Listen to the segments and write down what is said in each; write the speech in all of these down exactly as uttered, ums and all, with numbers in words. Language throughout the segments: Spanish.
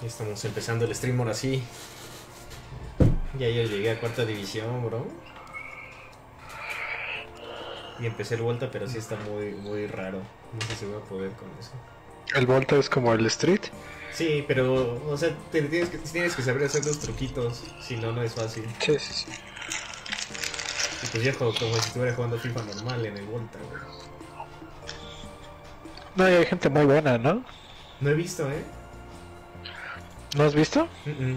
Ya estamos empezando el stream ahora sí. Ya yo llegué a cuarta división, bro. Y empecé el Volta, pero sí está muy, muy raro. No sé si voy a poder con eso. ¿El Volta es como el Street? Sí, pero, o sea, te tienes que, tienes que saber hacer los truquitos. Si no, no es fácil. Sí, sí, sí. Y pues ya juego como si estuviera jugando FIFA normal en el Volta, güey. No, y hay gente muy buena, ¿no? No he visto, ¿eh? ¿No has visto? Uh -uh.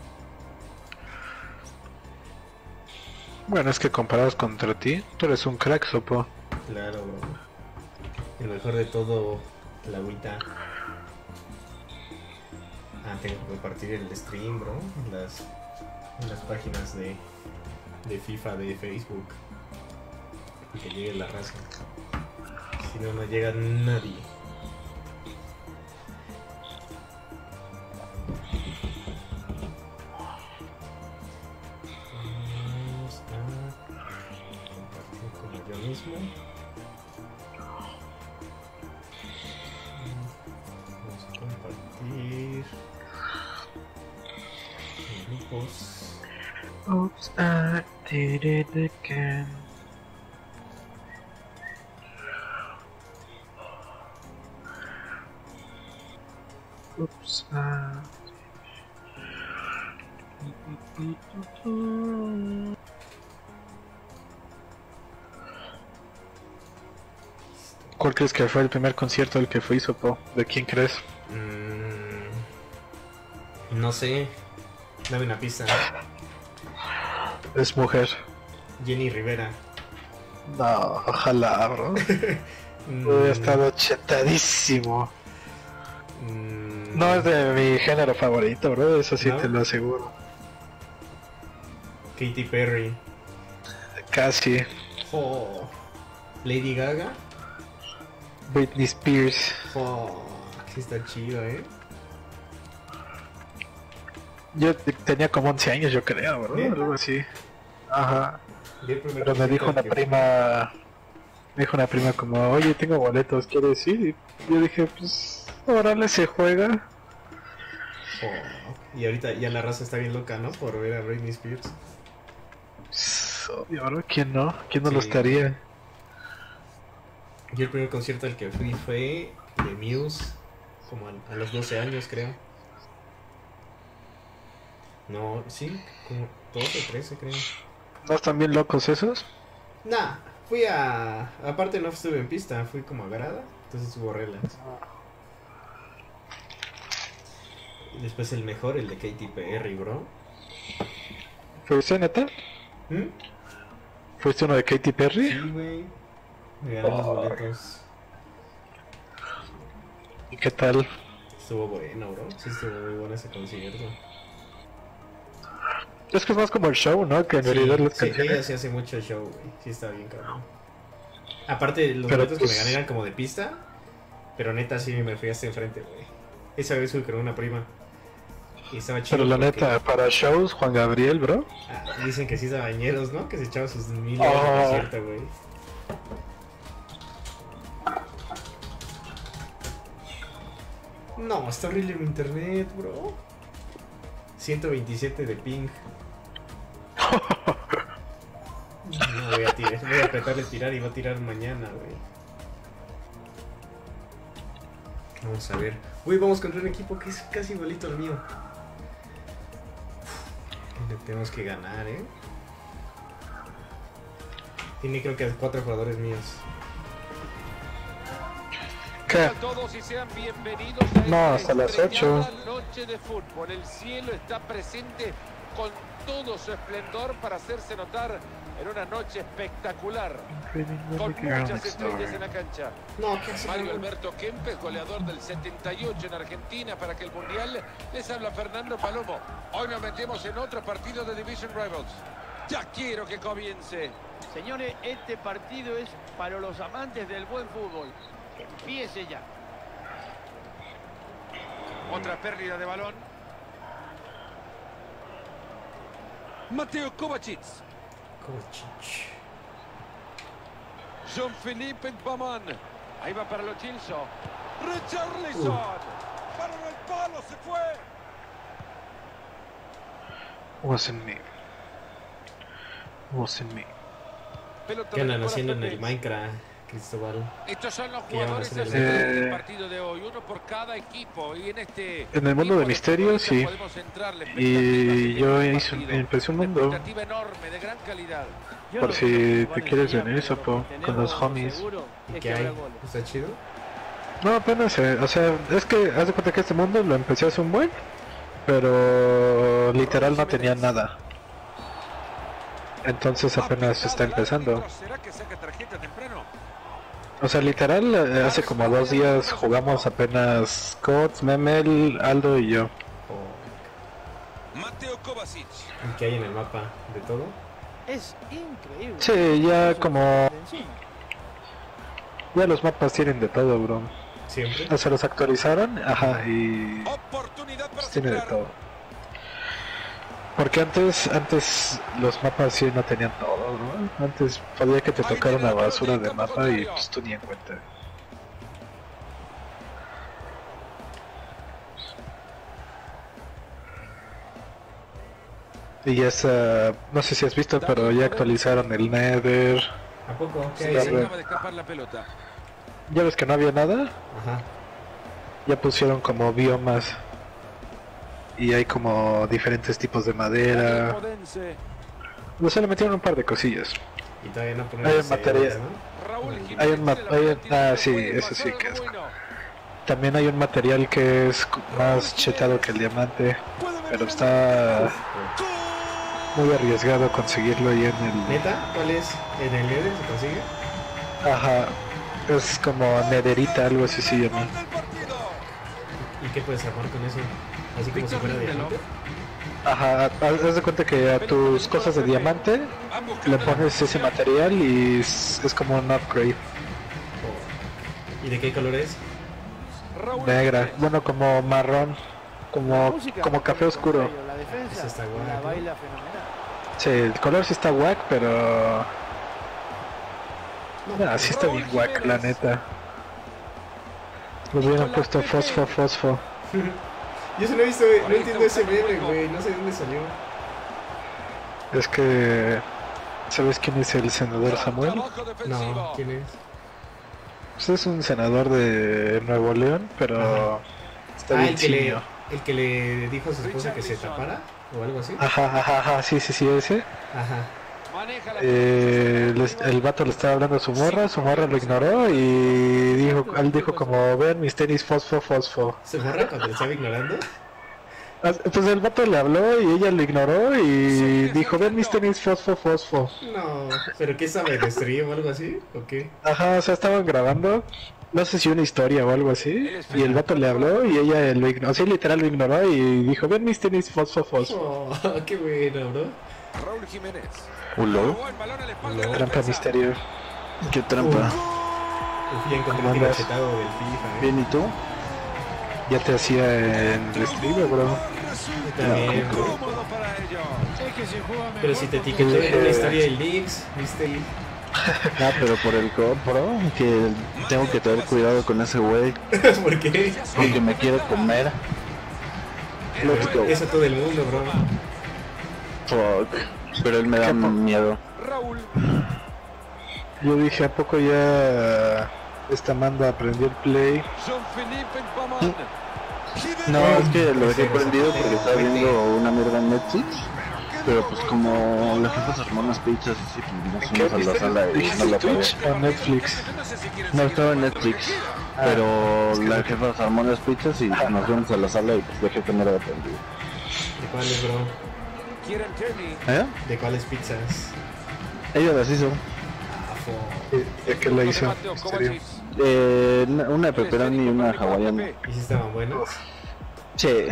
Bueno, es que comparados contra ti, tú eres un crack, Sopo. Claro, bro. El mejor de todo, la agüita. Ah, tengo que compartir el stream, bro. En las, en las páginas de, de FIFA de Facebook. Y que llegue la raza. Si no, no llega nadie. Vamos a compartir como yo mismo. Vamos a compartir en grupos. Oops, I did it again. Oops, I... ¿Cuál crees que fue el primer concierto al que fui, Sopo? ¿De quién crees? Mm, no sé. Dame una pista. Es mujer. Jenny Rivera. No, ojalá, bro. Hubiera estado chetadísimo. Mm, No es de mi género favorito, bro, eso sí, ¿no? te lo aseguro. Katy Perry. Casi. Oh. Lady Gaga. Britney Spears. Oh, sí está chido, eh. Yo tenía como once años, yo creo, bro, ¿Eh? algo así. Ajá. Y el primer Pero me dijo una que... prima, me dijo una prima como, oye, tengo boletos, ¿quieres ir? Y yo dije, pues, órale, se juega. Oh. Y ahorita ya la raza está bien loca, ¿no? Por ver a Britney Spears. Pues, obvio, bro, ¿quién no? ¿Quién no Sí. lo estaría? Yo el primer concierto al que fui fue de Muse, como a, a los doce años, creo. No, sí, como doce o trece, creo. ¿No están bien locos esos? Nah, fui a... Aparte no estuve en pista, fui como a grada, entonces hubo relax. Y después el mejor, el de Katy Perry, bro. ¿Fuiste, neta? ¿Mm? ¿Fuiste uno de Katy Perry? Sí, güey. Me gané los boletos. ¿Y qué tal? Estuvo bueno, bro. Sí, estuvo muy bueno ese concierto. Es que es más como el show, ¿no? Que en Sí, realidad las sí, canciones. ella sí hace mucho show, güey. Sí está bien, cabrón. Aparte, los Pero boletos pues... que me gané eran como de pista. Pero neta, sí me fui hasta enfrente, güey. Esa vez fui con una prima. Y estaba chido. Pero la porque... neta, para shows, Juan Gabriel, bro. Ah, dicen que sí es bañeros, ¿no? Que se echaba sus mil Oh. euros de concierto, güey. No, está horrible mi internet, bro. ciento veintisiete de ping. No voy a tirar, voy a apretarle tirar y va a tirar mañana, güey. Vamos a ver. Uy, vamos contra un equipo que es casi igualito al mío. Le tenemos que ganar, ¿eh? Tiene creo que cuatro jugadores míos. ¿Qué? A todos y sean bienvenidos a No, esta hasta las ocho. estrellada noche de fútbol. El cielo está presente con todo su esplendor para hacerse notar en una noche espectacular. Con muchas estrellas en la cancha. No, ¿qué hace? Mario Alberto Kempes, goleador del setenta y ocho en Argentina para que el Mundial. Les habla Fernando Palomo. Hoy nos metemos en otro partido de Division Rivals. Ya quiero que comience. Señores, este partido es para los amantes del buen fútbol. Empiece ya. Otra pérdida de balón. Mateo Kovacic. Kovacic. Jean-Philippe Baman. Ahí va para Lo Celso. Richarlison. Para el palo se fue. Wasn't me. Wasn't me. ¿Qué andan haciendo en el Minecraft, Cristóbal? Estos son los ¿Qué van a jugadores hacer en del el- del partido de hoy, uno por cada equipo y en este En el mundo de tipo misterio, futbolistas sí. podemos entrarle Y expectativas yo en el hice un, partido. empecé un Una mundo. expectativa enorme, de gran calidad. Yo Por no si sé cómo te van a quieres enseñar, venir, pero Sapo, lo que con los tenemos homies. seguro es ¿Qué que hay? habrá goles. ¿Está chido? No, apenas, eh, o sea, es que haz de cuenta que este mundo lo empecé hace un buen, pero literal no tenía nada. Entonces apenas está empezando. ¿Será que saca tarjeta temprano? O sea, literal, eh, hace como dos días jugamos apenas Cots, Memel, Aldo y yo. ¿O Mateo Kovacic. ¿y qué hay en el mapa? ¿De todo? Es increíble. Sí, ya Eso como... de encima. Ya los mapas tienen de todo, bro. ¿Siempre? O sea, los actualizaron, ajá, y... Oportunidad para pues tiene de superar. todo. Porque antes, antes los mapas sí no tenían todo, ¿no? Antes podía que te tocara una basura de mapa y pues tú ni en cuenta. Y ya está, no sé si has visto, pero ya actualizaron el Nether. ¿A poco? ¿Qué Sí, hay la se ahí? red. acaba de escapar la pelota. Ya ves que no había nada, Ajá. ya pusieron como biomas. Y hay como diferentes tipos de madera. Podense. No sé, le metieron un par de cosillas. Y todavía no ponen Hay las un material. ceras, ¿no? Raúl Hay Jiménez Hay un map- de la hay un- Argentina, ah, sí, puede eso sí pasar que algo es- bueno. También hay un material que es cu- más chetado que el diamante, pero está muy arriesgado conseguirlo ahí en el... ¿Neta? ¿Cuál es? ¿En el Nether se consigue? Ajá, es como nederita, algo así se llama. Gol del partido. ¿Y qué puedes armar con eso? Así como si Víctor fuera Lindelof. diamante. Ajá, haz haz de cuenta que a tus cosas de diamante Van buscando le la pones ese material y es, es como un upgrade. ¿Y de qué color es? Raúl Negra, Jiménez. bueno, como marrón, La como, música como no café tiene oscuro. contrario, La defensa Ese está la guay, ¿no? baila fenomenal. Sí, el color sí está wack, pero... Ah, sí está bien wack, la neta. Le hubieran puesto fosfo, fosfo. Yo se lo he visto, güey. No entiendo ese meme, güey. No sé dónde salió. Es que... ¿Sabes quién es el senador Samuel? Trabajo defensivo. No, ¿quién es? Pues es un senador de Nuevo León, pero... Está Ah, bien el que, le, chino. el que le dijo a su esposa que se tapara o algo así. Ajá, ajá, ajá, sí, sí, sí, ese. Ajá. Maneja la Eh, les- el vato le estaba hablando a su morra, su morra lo ignoró y dijo, él dijo como, ven mis tenis fosfo, fosfo. ¿Se borra cuando le estaba ignorando? Ah, pues el vato le habló y ella lo ignoró y dijo, ven mis tenis fosfo, fosfo. No. ¿Pero qué sabe? ¿De stream o algo así? ¿O qué? Ajá, o sea, estaban grabando, no sé si una historia o algo así, y el vato le habló y ella lo ignoró, sí, literal lo ignoró y dijo, ven mis tenis fosfo, fosfo. Oh, qué bueno, bro. Raúl Jiménez. Huló, Jugó el balón a la espalda de la trampa defensa. misterio. ¿Qué trampa? Uf, ya encontré ¿Cómo el andas? cachetado del FIFA, ¿eh? Bien, ¿y tú? Ya te hacía en el stream, bro. Yo también, bro. Cómodo para ellos. Es que se juega Pero mejor si te porque- etiquetó en Eh. una historia del Leaks, ¿viste? Ah, pero por el cop, bro, que tengo que tener cuidado con ese güey, ¿Por qué? porque me quiere comer. Let's go. Eso todo el mundo, bro. Fuck. Pero él me da ¿Qué po- miedo. Raúl. Yo dije, ¿a poco ya esta manda aprendió el play? Jean-Philippe Paman. No, es que lo dejé prendido porque estaba viendo una mierda en Netflix. Pero pues como la jefa se armó unas pizzas y sí, pues nos ¿Qué fuimos a la viste? sala y no ¿Dijiste la pagué. Twitch o Netflix? No sé si quieren No seguir estaba en con Netflix, esta partida. pero es que la no- jefa se armó las pizzas y nos fuimos a la sala y pues dejé que no era prendido. ¿De cuáles, bro? Kieran Tierney. ¿Eh? ¿De cuáles pizzas? Ella las hizo. Ah, fo. ¿De qué la hizo? Mateo Misterio. Kovacic. Eh, una de pepperoni y una hawaiana. ¿Y si estaban buenos? Sí.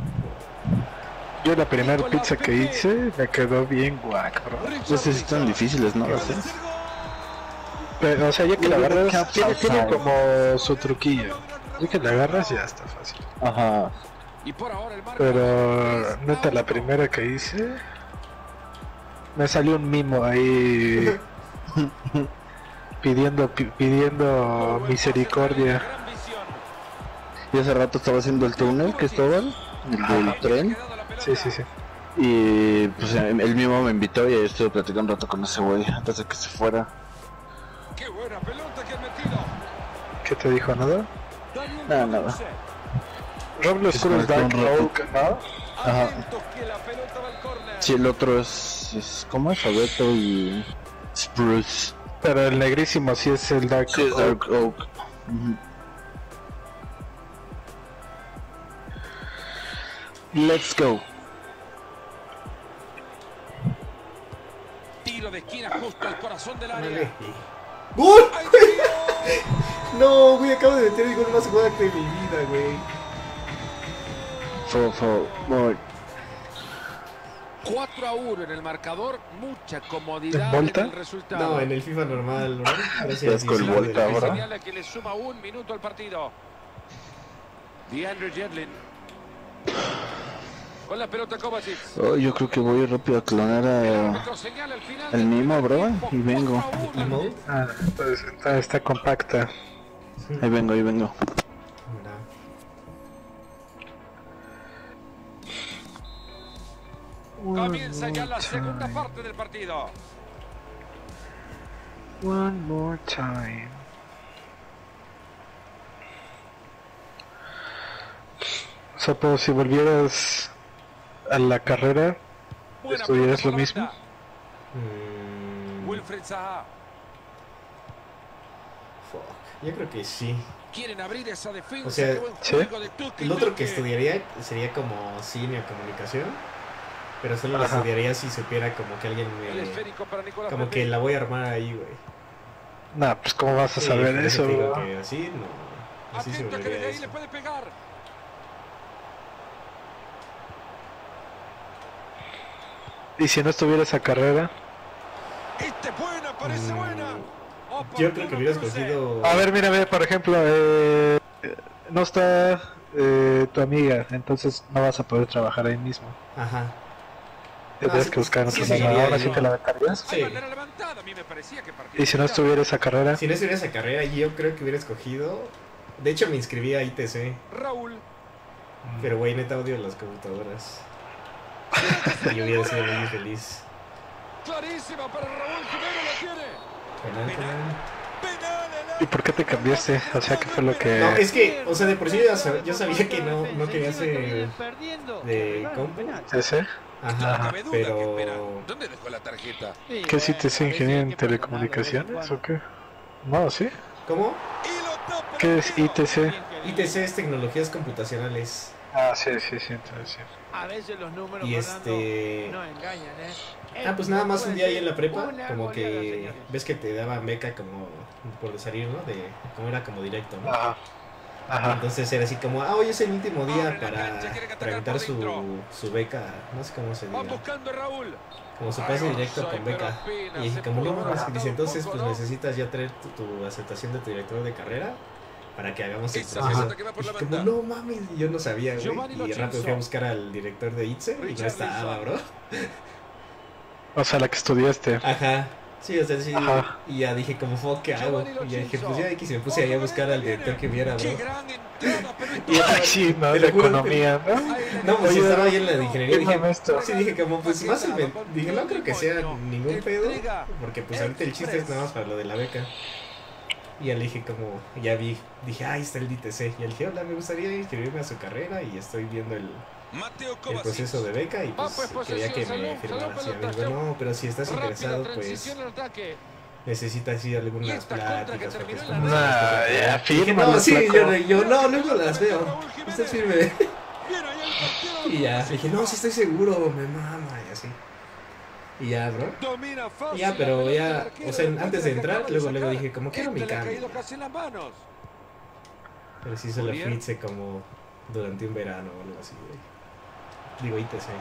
Yo la primera pizza que hice me quedó bien guac, bro. No sé si están difíciles, ¿no? Las hacer. Pero, o sea, ya que la Uy, agarras, qué tiene, tiene pasado. como su truquillo. Ya que la agarras ya está fácil. Ajá. Y por ahora el marco Pero, es neta, la Auto. primera que hice, me salió un mimo ahí pidiendo, pi- pidiendo misericordia. Gran visión. Y hace rato estaba haciendo el túnel que estaban, el del tren. Sí, sí, sí. Y pues él mismo me invitó y ahí estuve platicando un rato con ese güey antes de que se fuera. Qué buena pelota que ha metido. ¿Qué te dijo? ¿Nada? Nada, nada. Roble Oscuro es Dark Oak, ¿no? Ajá. Que la pelota va al córner. Sí, el otro es, es ¿cómo es? Abeto y Spruce. Pero el negrísimo sí es el Dark Sí, es Oak. Dark Oak. Uh-huh. Let's go. Tiro de esquina justo al corazón del área. Vale. ¡Gol! No, güey, acabo de meter el gol más jugado de mi vida, güey. For, for, more. cuatro a uno en el marcador, mucha comodidad ¿En en Volta? el resultado. No, en el FIFA normal, ¿no? Estás con el Volta ahora. Señala que le suma un minuto al partido. DeAndre Yedlin. Con la pelota Kovacic. Oh, yo creo que voy rápido a clonar a el Mimo, bro, y vengo. ¿Mimo? Ah, pues está, está compacta. Ahí vengo, ahí vengo. Comienza ya la segunda parte del partido. One more time. O sea, pero si volvieras a la carrera, Buena ¿estudiarías pelota lo por la mismo? banda. Mm, Wilfried Zaha. fuck. Yo creo que sí. Quieren abrir esa defensa. O sea, Qué buen ¿sí? juego de Tuki El otro que Tuki. estudiaría sería como cine o comunicación. Pero solo lo Ajá. estudiaría si supiera como que alguien El me... esférico para Nicolás Como Pepe. que la voy a armar ahí, güey. Nah, pues ¿cómo vas a Sí, saber por eso? te digo bro? que así, no. Así se Atento que desde volvería ahí eso. le puede pegar. ¿Y si no estuviera esa carrera? Este es buena, parece Mm, buena. Yo creo que hubiera escogido... A ver, mira, mira, por ejemplo, eh, no está eh, tu amiga, entonces no vas a poder trabajar ahí mismo. Ajá. Tendrías sí, que buscar en sí, otro sí, lado. sí, Ahora sí. sí te la aventarías. Sí. Hay bandera levantada, a mí me parecía que partía. Y si no estuviera esa carrera, Si no estuviera esa carrera, yo creo que hubiera escogido... De hecho, me inscribí a I T C. Raúl. Pero, güey, neta odio las computadoras. Y hubiera sido muy feliz. Clarísima para Raúl Jiménez, la tiene. Penal, penal. Penal, el ¿y por qué te cambiaste? O sea, ¿qué fue lo que...? No, es que, o sea, de por sí yo sab- yo sabía que no, no quería hacer de compu. ¿Ese? Ajá, cabe duda que espera. pero... ¿Dónde dejó la tarjeta? ¿Qué si te es ingeniero en telecomunicaciones o qué? No, ¿sí? ¿Cómo? Y lo tapa. ¿Qué es I T C? I T C es tecnologías computacionales. Ah, sí, sí, sí, entonces sí. A veces los números, Y Fernando, este... no engañan, ¿eh? Ah, pues nada más un día ahí en la prepa, Una como goleada, que señores. ves que te daban beca como por salir, ¿no? De como era como directo, ¿no? Ajá. Ajá. Entonces era así como, ah, hoy es el último día Abre la para cancha, quieren atacar tramitar por su, dentro. su beca, no sé cómo se Van diga, buscando a Raúl. como su pase directo Soy, con pero beca. apenas Y dije, se como no pudo mames, adelantar dice, un entonces poco, pues ¿no? necesitas ya traer tu, tu aceptación de tu director de carrera para que hagamos el Esa proceso. pelota que va por Y la dije, banda. como no mames, y yo no sabía, güey. Giovanni Y Lo rápido fui a Celso. buscar al director de I T S E y no Richard estaba, Wilson. bro. O sea, la que estudiaste. Ajá. Sí, o sea, sí. Ajá. Y ya dije, como, fuck, ¿qué hago? Giovanni Lo Y ya dije, Celso. pues ya X, y me puse ahí a buscar al director que viera, bro. Qué gran entrada, pero esto- Y Ay, sí, no, Te de lo juro, economía, ¿no? No, pues Oye, estaba ahí en la de ingeniería. Dije, Dime esto. sí, dije, como, pues más el men- dije, no creo que sea ningún pedo. Entrega Porque pues ahorita el chiste es nada más para lo de la beca. Y ya le dije, como, ya vi, dije, ah, ahí está el I T C. Y le dije, hola, me gustaría inscribirme a su carrera y estoy viendo el, Mateo el Kovacic. proceso de beca y Va, pues pues, quería que posesión, me salud, firmara. salud, Así, amigo, pelotazo. no, pero si estás Rápida interesado, pues transición al ataque. necesitas ir a Y algunas esta contra que pláticas. Porque terminó es en como- la Nah, ya, Dije, fírmalo, no, sí, flaco. yo, yo no, luego las veo. Raúl Jiménez. Usted firme. Bien, ahí el portero Y ya, lo dije, no, sí estoy seguro, me mama, y así. Y ya, bro. Domina fácil Y ya, la pero pelota ya, del arquero, o sea, el antes de que entrar, acaba luego, luego sacar. dije, como quiero mi Este le ha cambio. caído casi en las manos. Pero sí se lo Julián. hice como durante un verano o algo así, güey. Digo, I T C.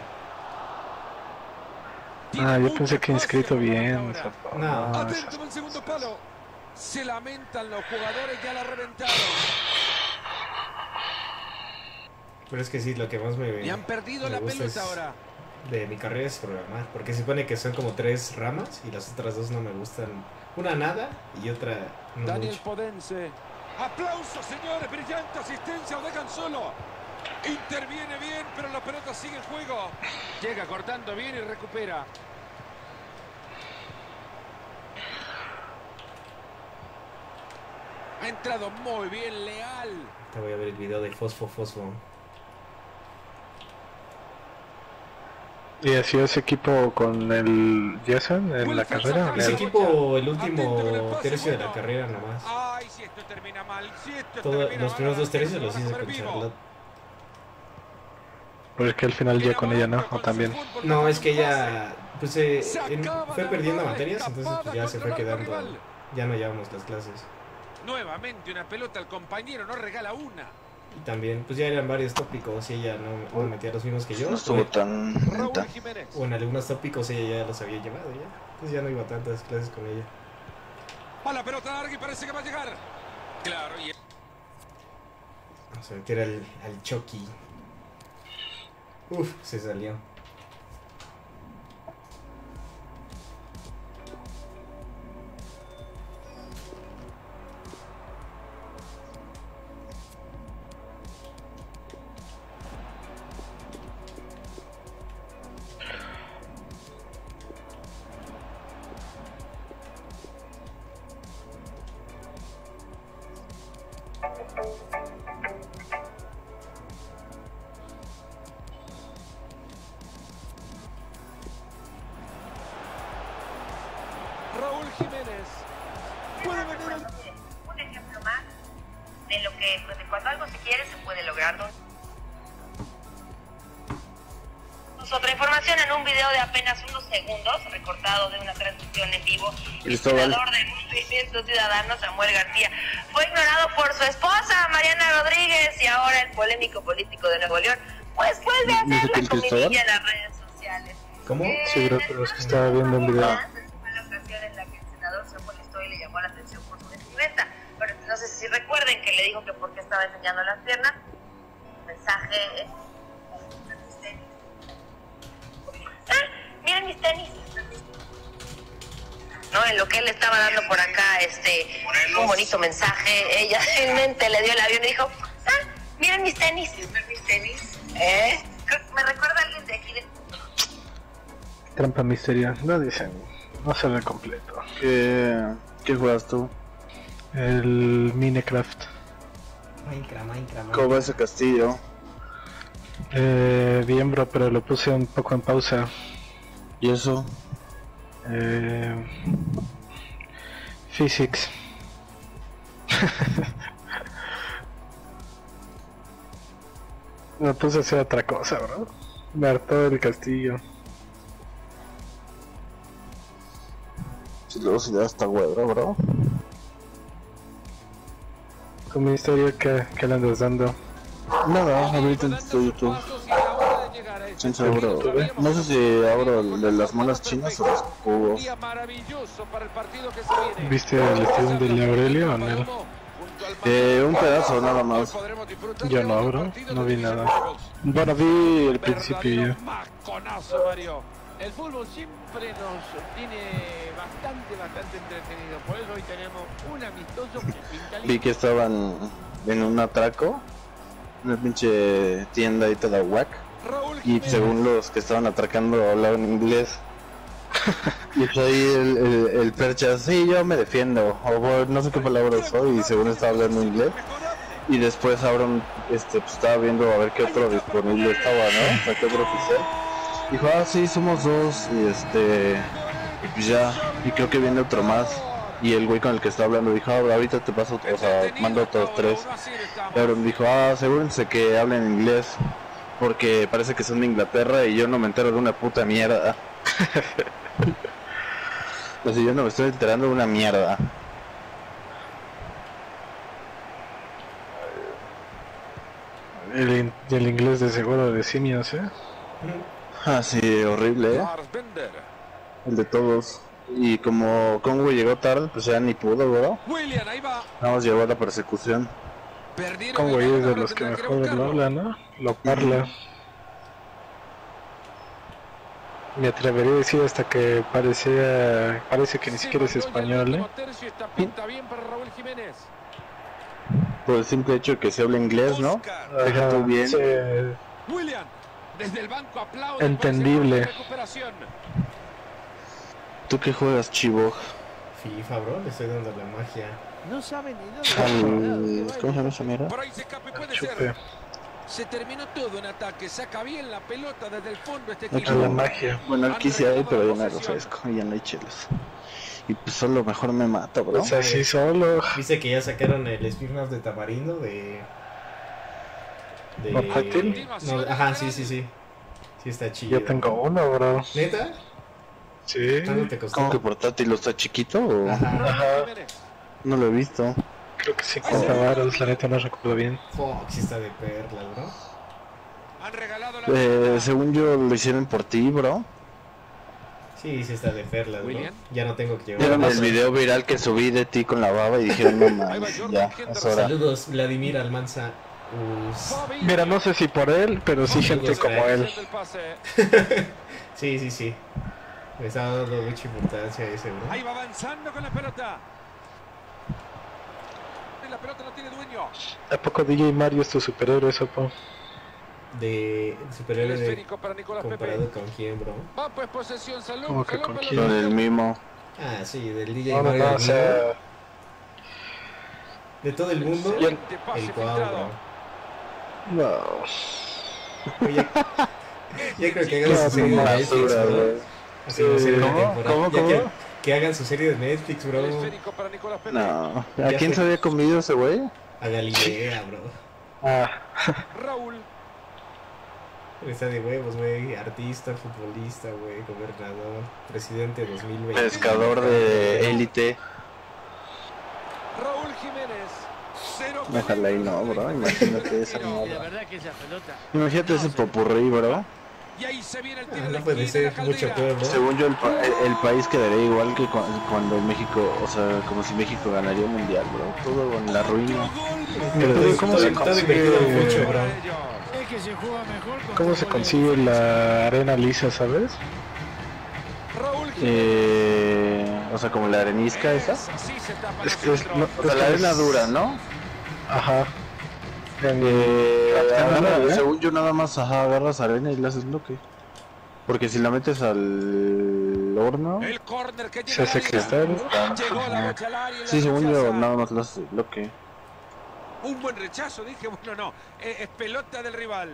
Ah, yo pensé que inscrito bien. Ahora. o sea, No. no, Atento esas en el segundo cosas. palo. Se lamentan los jugadores, ya la reventaron. Pero es que sí, lo que más me, Y han perdido me la gusta pelota es- ahora. de mi carrera es programar. Porque se supone que son como tres ramas y las otras dos no me gustan. Una nada y otra no Daniel mucho. Podense. Aplausos, señores. Brillante asistencia. Lo dejan solo. Interviene bien, pero la pelota sigue en juego. Llega cortando bien y recupera. Ha entrado muy bien Leal. Te voy a ver el video de Fosfo Fosfo. ¿Y así ese equipo con el Jason en la carrera? Ese equipo, el último tercio de la carrera nomás. Ay, si esto termina mal, si esto Todo, termina los mal, primeros dos tercios lo los hice con Charlotte. Pero es que al final ya con ella no, o también. No, es que ella pues, eh, en, fue perdiendo materias, entonces pues, ya se fue quedando. Ya no llevamos las clases. Nuevamente una pelota al compañero, no regala una. Y también, pues ya eran varios tópicos y ella no, no metía los mismos que yo. No estuvo tan lenta. O en algunos tópicos ella ya los había llevado ya. Pues ya no iba a tantas clases con ella. A la pelota larga y parece que va a llegar. Claro, y... Vamos a meter al, al Chucky. Uf, se salió. Raúl Jiménez. Puede venir el... Un ejemplo más de lo que pues, de cuando algo se quiere se puede lograr. ¿No? Otra información en un video de apenas unos segundos, recortado de una transmisión en vivo, el senador del Movimiento Ciudadano, Samuel García, fue ignorado por su esposa, Mariana Rodríguez, y ahora el polémico político de Nuevo León, pues vuelve a hacer la comidilla en las redes sociales. ¿Cómo? Eh, Sí, creo que los que estaba viendo un video. Fue la ocasión en la que el senador se molestó y le llamó la atención por su vestimenta. Pero no sé si recuerden que le dijo que porque estaba enseñando las piernas. El mensaje es... Ah, miren mis tenis. No, en lo que él estaba dando por acá este un bonito mensaje, ella en mente le dio el avión y dijo, ah, miren mis tenis. Miren mis tenis. ¿Eh? Me recuerda a alguien de aquí de... Trampa misterio, no dicen, no se ve completo. ¿Qué, qué juegas tú? El Minecraft. Minecraft, Minecraft. ¿Cómo va ese castillo? Eh, bien, bro, pero lo puse un poco en pausa. ¿Y eso? Eh, physics. Lo puse a hacer otra cosa, bro. Ver todo el castillo. Si luego si le das esta huevra, bro. Tu ministerio, ¿qué, qué le andas dando? Nada, ahorita estoy YouTube. Sin seguro. No sé si abro el de las molas chinas o los cubos. ¿Viste el stream de Aurelio o no? Eh, un pedazo nada más. Yo no, bro, no vi nada. Bueno, vi el principio ya. El fútbol siempre nos tiene bastante, bastante entretenido. Por eso hoy tenemos un amistoso pintalito. Vi que estaban en un atraco, una pinche tienda ahí toda whack. Y según los que estaban atracando hablaban inglés. Y pues ahí el, el, el percha, sí, yo me defiendo, o no sé qué palabra usó, y según estaba hablando inglés. Y después Abron, este, pues estaba viendo a ver qué otro disponible estaba, ¿no? O sea, qué otro oficial. Dijo, ah, sí, somos dos, y este, y pues ya, y creo que viene otro más. Y el güey con el que está hablando dijo, ah, ahorita te paso, o sea, mando otros tres. Y Abron dijo, ah, asegúrense que hablen inglés, porque parece que son de Inglaterra y yo no me entero de una puta mierda. O sea, yo no me estoy enterando de una mierda. El, in- el inglés de seguro de simios, ¿eh? Ah, sí, horrible, ¿eh? El de todos. Y como Conway llegó tarde, pues ya ni pudo, ¿verdad? William, ahí va. Nada más llevó a la persecución. Con güey es de los que mejor lo habla, ¿no? Lo parla. Me atrevería a decir hasta que parecía, parece que ni siquiera es español, ¿eh? Pinta bien para Raúl Jiménez. Por el simple hecho de que se habla inglés, ¿no? Ajá, Tú bien. sí. William, desde el banco aplaude. Entendible. ¿Tú qué juegas, Chivo? FIFA, bro, le estoy dando la magia. No saben ni dónde. Al... ¿Cómo se llama esa mierda? Por ahí se escape, puede Chupe. ser. Se terminó todo en ataque. Saca bien la pelota desde el fondo este A equipo. la magia. Bueno, aquí sí hay, pero ya no hay refresco, y ya no hay chelas. Y pues solo mejor me mato, bro. O sea, sí solo. Dice que ya sacaron el Smirnoff de tamarindo de... de... ¿No táctil? No, ajá, sí, sí, sí. Sí está chido. Yo tengo uno, bro. ¿Neta? Sí. ¿Cuánto te costó? ¿Cómo que portátil está chiquito o...? Ajá. Ajá. No lo he visto. Creo que cincuenta varos, la neta no recuerdo bien. Fuck, sí está de perlas, bro. Han regalado la Eh, según yo lo hicieron por ti, bro. Sí, sí está de perlas, bro. William. Ya no tengo que llevar. Vieron el vaso. video viral que subí de ti con la baba y dijeron, no mames, ya, es hora. Saludos, Vladimir Almanza. Us. Mira, no sé si por él, pero sí gente como él. Sí, sí, sí. Me está dando mucha importancia a ese, bro. Ahí va avanzando con la pelota. La pelota no tiene dueño. ¿A poco D J Mario es tu superhéroe, Sopo? De El superiores de esférico para Nicolás comparado Pepe. con quién, bro. Va pues posesión, salud. ¿Cómo que salud, con pelota. quién? Con el mimo. Ah, sí, del D J No, no, Mario. no, o amigo. sea. De todo el mundo, Excelente pase el Cuau, filtrado. bro. No. Oye, ya creo que hagan No, su serie de basura, Netflix, bro. güey. Así una serie de ¿Cómo? temporada. ¿Cómo, Ya cómo? Que, que hagan su serie de Netflix, bro. El esférico para Nicolás Pepe. No. Ya ¿A quién sé. se había comido ese güey? A Galilea, bro. Ah, Raúl. Está de huevos, güey. Artista, futbolista, güey. Gobernador, presidente dos mil veinte. Pescador de élite. Raúl Jiménez. Cero Ojalá y no, bro. Imagínate esa Y la mierda. verdad que esa pelota. Imagínate ese popurrí, bro. Y ahí se viene el tiro Ah, de no puede esquina, ser la mucho Caldera. peor, bro. Según yo, el, pa- el, el país quedaría igual que cu- cuando México, o sea, como si México ganaría un mundial, bro. Todo en la ruina. pero Todo- ¿cómo todo- se todo invertido consigue, mucho, bro. Es que se juega mejor con cómo se consigue la arena lisa, sabes? Raúl Jiménez. Eh, o sea, como la arenisca esa. Sí, se tapa Es los que es, centros. no, O sea, es la que arena es- dura, ¿no? Ajá. En- Eh, Captain agarra- Marvel, ¿eh? según yo nada más ajá, agarras arena y le haces bloque. Porque si la metes al horno, El córner que Se llega hace a la cristal. línea. Llegó la bocha al área y la sí, según yo rechaza. nada más le haces bloque. Un buen rechazo, dije, bueno, no. Es, es pelota del rival.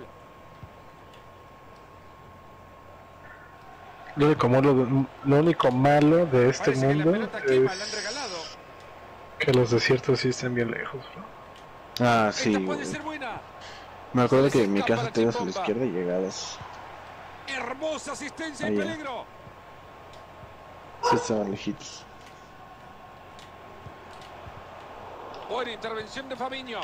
Lo único malo, lo único malo de este Parece que la mundo pelota quema, la han es regalado. que los desiertos sí están bien lejos, bro. Ah, sí, Esta puede güey. ser buena. Me acuerdo Se que en mi escapa casa la te ibas a la chimbomba. izquierda y llegabas. Hermosa asistencia y Ahí ya. peligro. Sí, estaban lejitos. Buena intervención de Fabinho.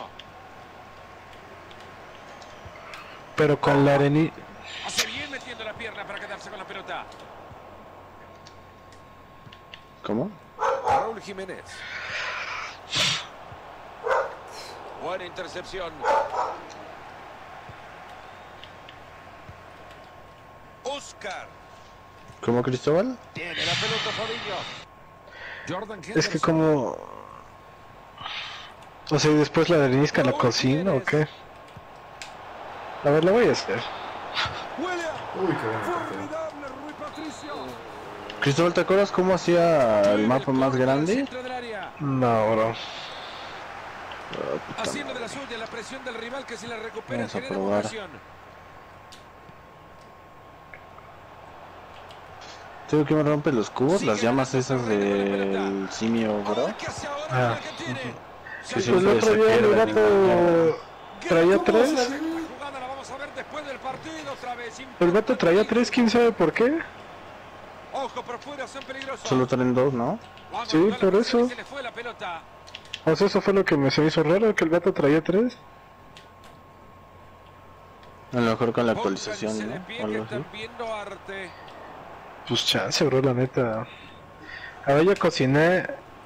Pero con la areni... Hace bien metiendo la pierna para quedarse con la pelota. ¿Cómo? Raúl Jiménez. Buena intercepción. Oscar. ¿Cómo, Cristóbal? Tiene la pelota Fabinho. Jordan Henderson. Es que como... O sea, y después la arenisca la cocina o qué. A ver, la voy a hacer. William. Uy, qué buena partida. Formidable Rui Patricio. Cristóbal, ¿te acuerdas cómo hacía el mapa más córner al grande? centro del área. No, bro. Ah, puta Haciendo de madre. la suya la presión del rival que si la recupera Vamos a genera probar. ovación. Tengo que me rompe los cubos, las Sigue llamadas ganando esas terreno con la del pelota. simio, A bro. ver qué hace ahora, Ah. la que tiene. Que Pues siempre el otro se día el pierden. vato traía tres. La jugada la vamos a ver después del partido otra vez. El vato traía tres, quién sabe por qué. Ojo, por fuera son peligrosos. Solo traen dos, ¿no? Vamos, Sí, no le por pasa, eso. Se le fue la pelota. O sea, eso fue lo que me se me hizo raro, que el vato traía tres. A lo mejor con la Pónganse actualización, de ¿no? pie O que algo así. están viendo arte. Pues chance, bro, la neta. A ver, ya cociné.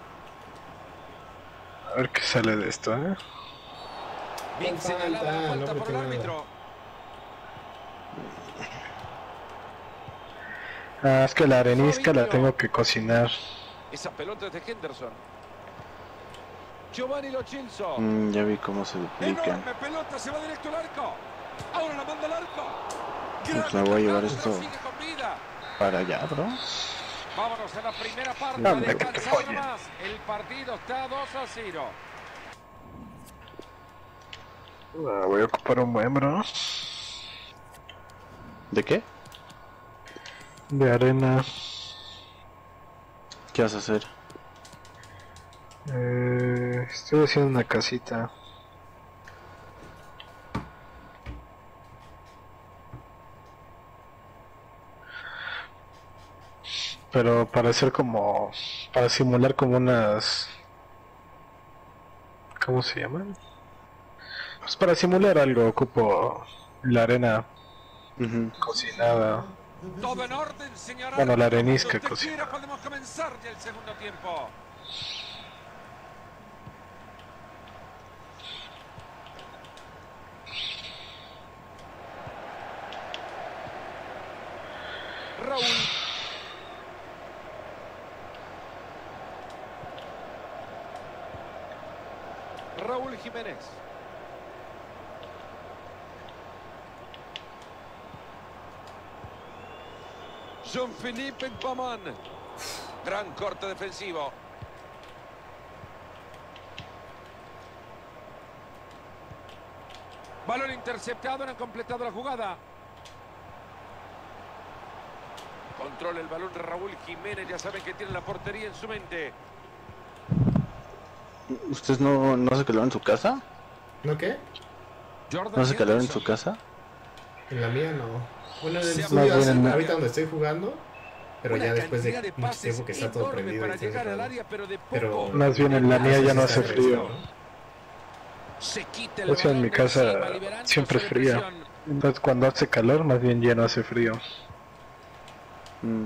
A ver qué sale de esto, eh. Bien Falta, señalada la no falta por el metió nada. árbitro. Ah, es que la arenisca la tengo que cocinar. Esa pelota es de Henderson. Giovanni Lo Celso. Mm, ya vi cómo se duplican. Enorme pelota, se va directo al arco. Ahora la manda al arco. Pues me voy a llevar esto para allá, bro. Vámonos a la primera parte. No, de me que te más. El partido está dos a cero. Ah, voy a ocupar un buen, bro. ¿De qué? De arena. ¿Qué vas a hacer? Eh, estoy haciendo una casita. Pero para hacer como... Para simular como unas... ¿Cómo se llaman? Pues para simular algo ocupo la arena Uh-huh. cocinada. Todo en orden, señora. Bueno, la arenisca Cuando usted cocinada. quiera, podemos comenzar ya el segundo tiempo. Raúl. Raúl Jiménez. Jean-Philippe Paman. Gran corte defensivo. Balón interceptado, no han completado la jugada. Controla el balón Raúl Jiménez, ya saben que tiene la portería en su mente. ¿Ustedes no, no se calaron en su casa? ¿No qué? Jordan ¿No se calaron en Henderson. su casa? En la mía no. Bueno, en el Se estudio más bien hace- en la- ahorita donde estoy jugando, pero Una ya después de cantidad de mucho pases tiempo que está todo enorme prendido. para y todo llegar ese al rollo. área, pero de poco. Pero Más bien en la mía ya no sí hace está frío. fresco, ¿no? Se quita el O sea, en balón mi de casa encima, liberándose siempre de es fría. presión. Entonces cuando hace calor, más bien ya no hace frío. Mm,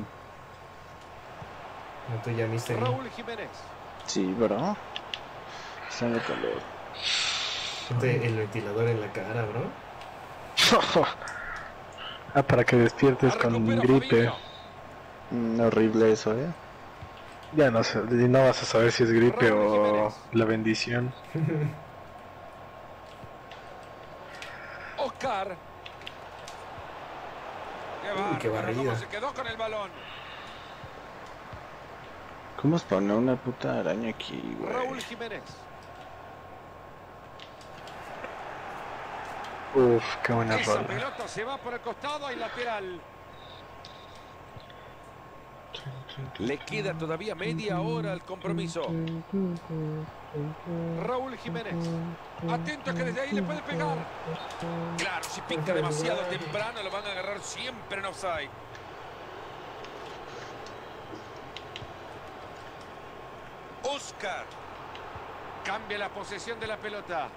No, tú ya viste. Raúl Jiménez. sí, bro. Está de calor. Ponte el ventilador en la cara, bro. Ah, para que despiertes La con recupera gripe. Fabinho. Mm, horrible eso, eh. Ya no sé, y no vas a saber si es gripe Raúl o Jiménez. la bendición. Oscar. Qué, Uy, qué bárbaro, barrida. cómo se quedó con el balón. ¿Cómo spawnó una puta araña aquí, güey? Raúl Jiménez. Uf, qué buena Esa rola. pelota se va por el costado y lateral. Le queda todavía media hora al compromiso. Raúl Jiménez. Atento que desde ahí le puede pegar. Claro, si pica demasiado temprano lo van a agarrar siempre en offside. Oscar. Cambia la posesión de la pelota.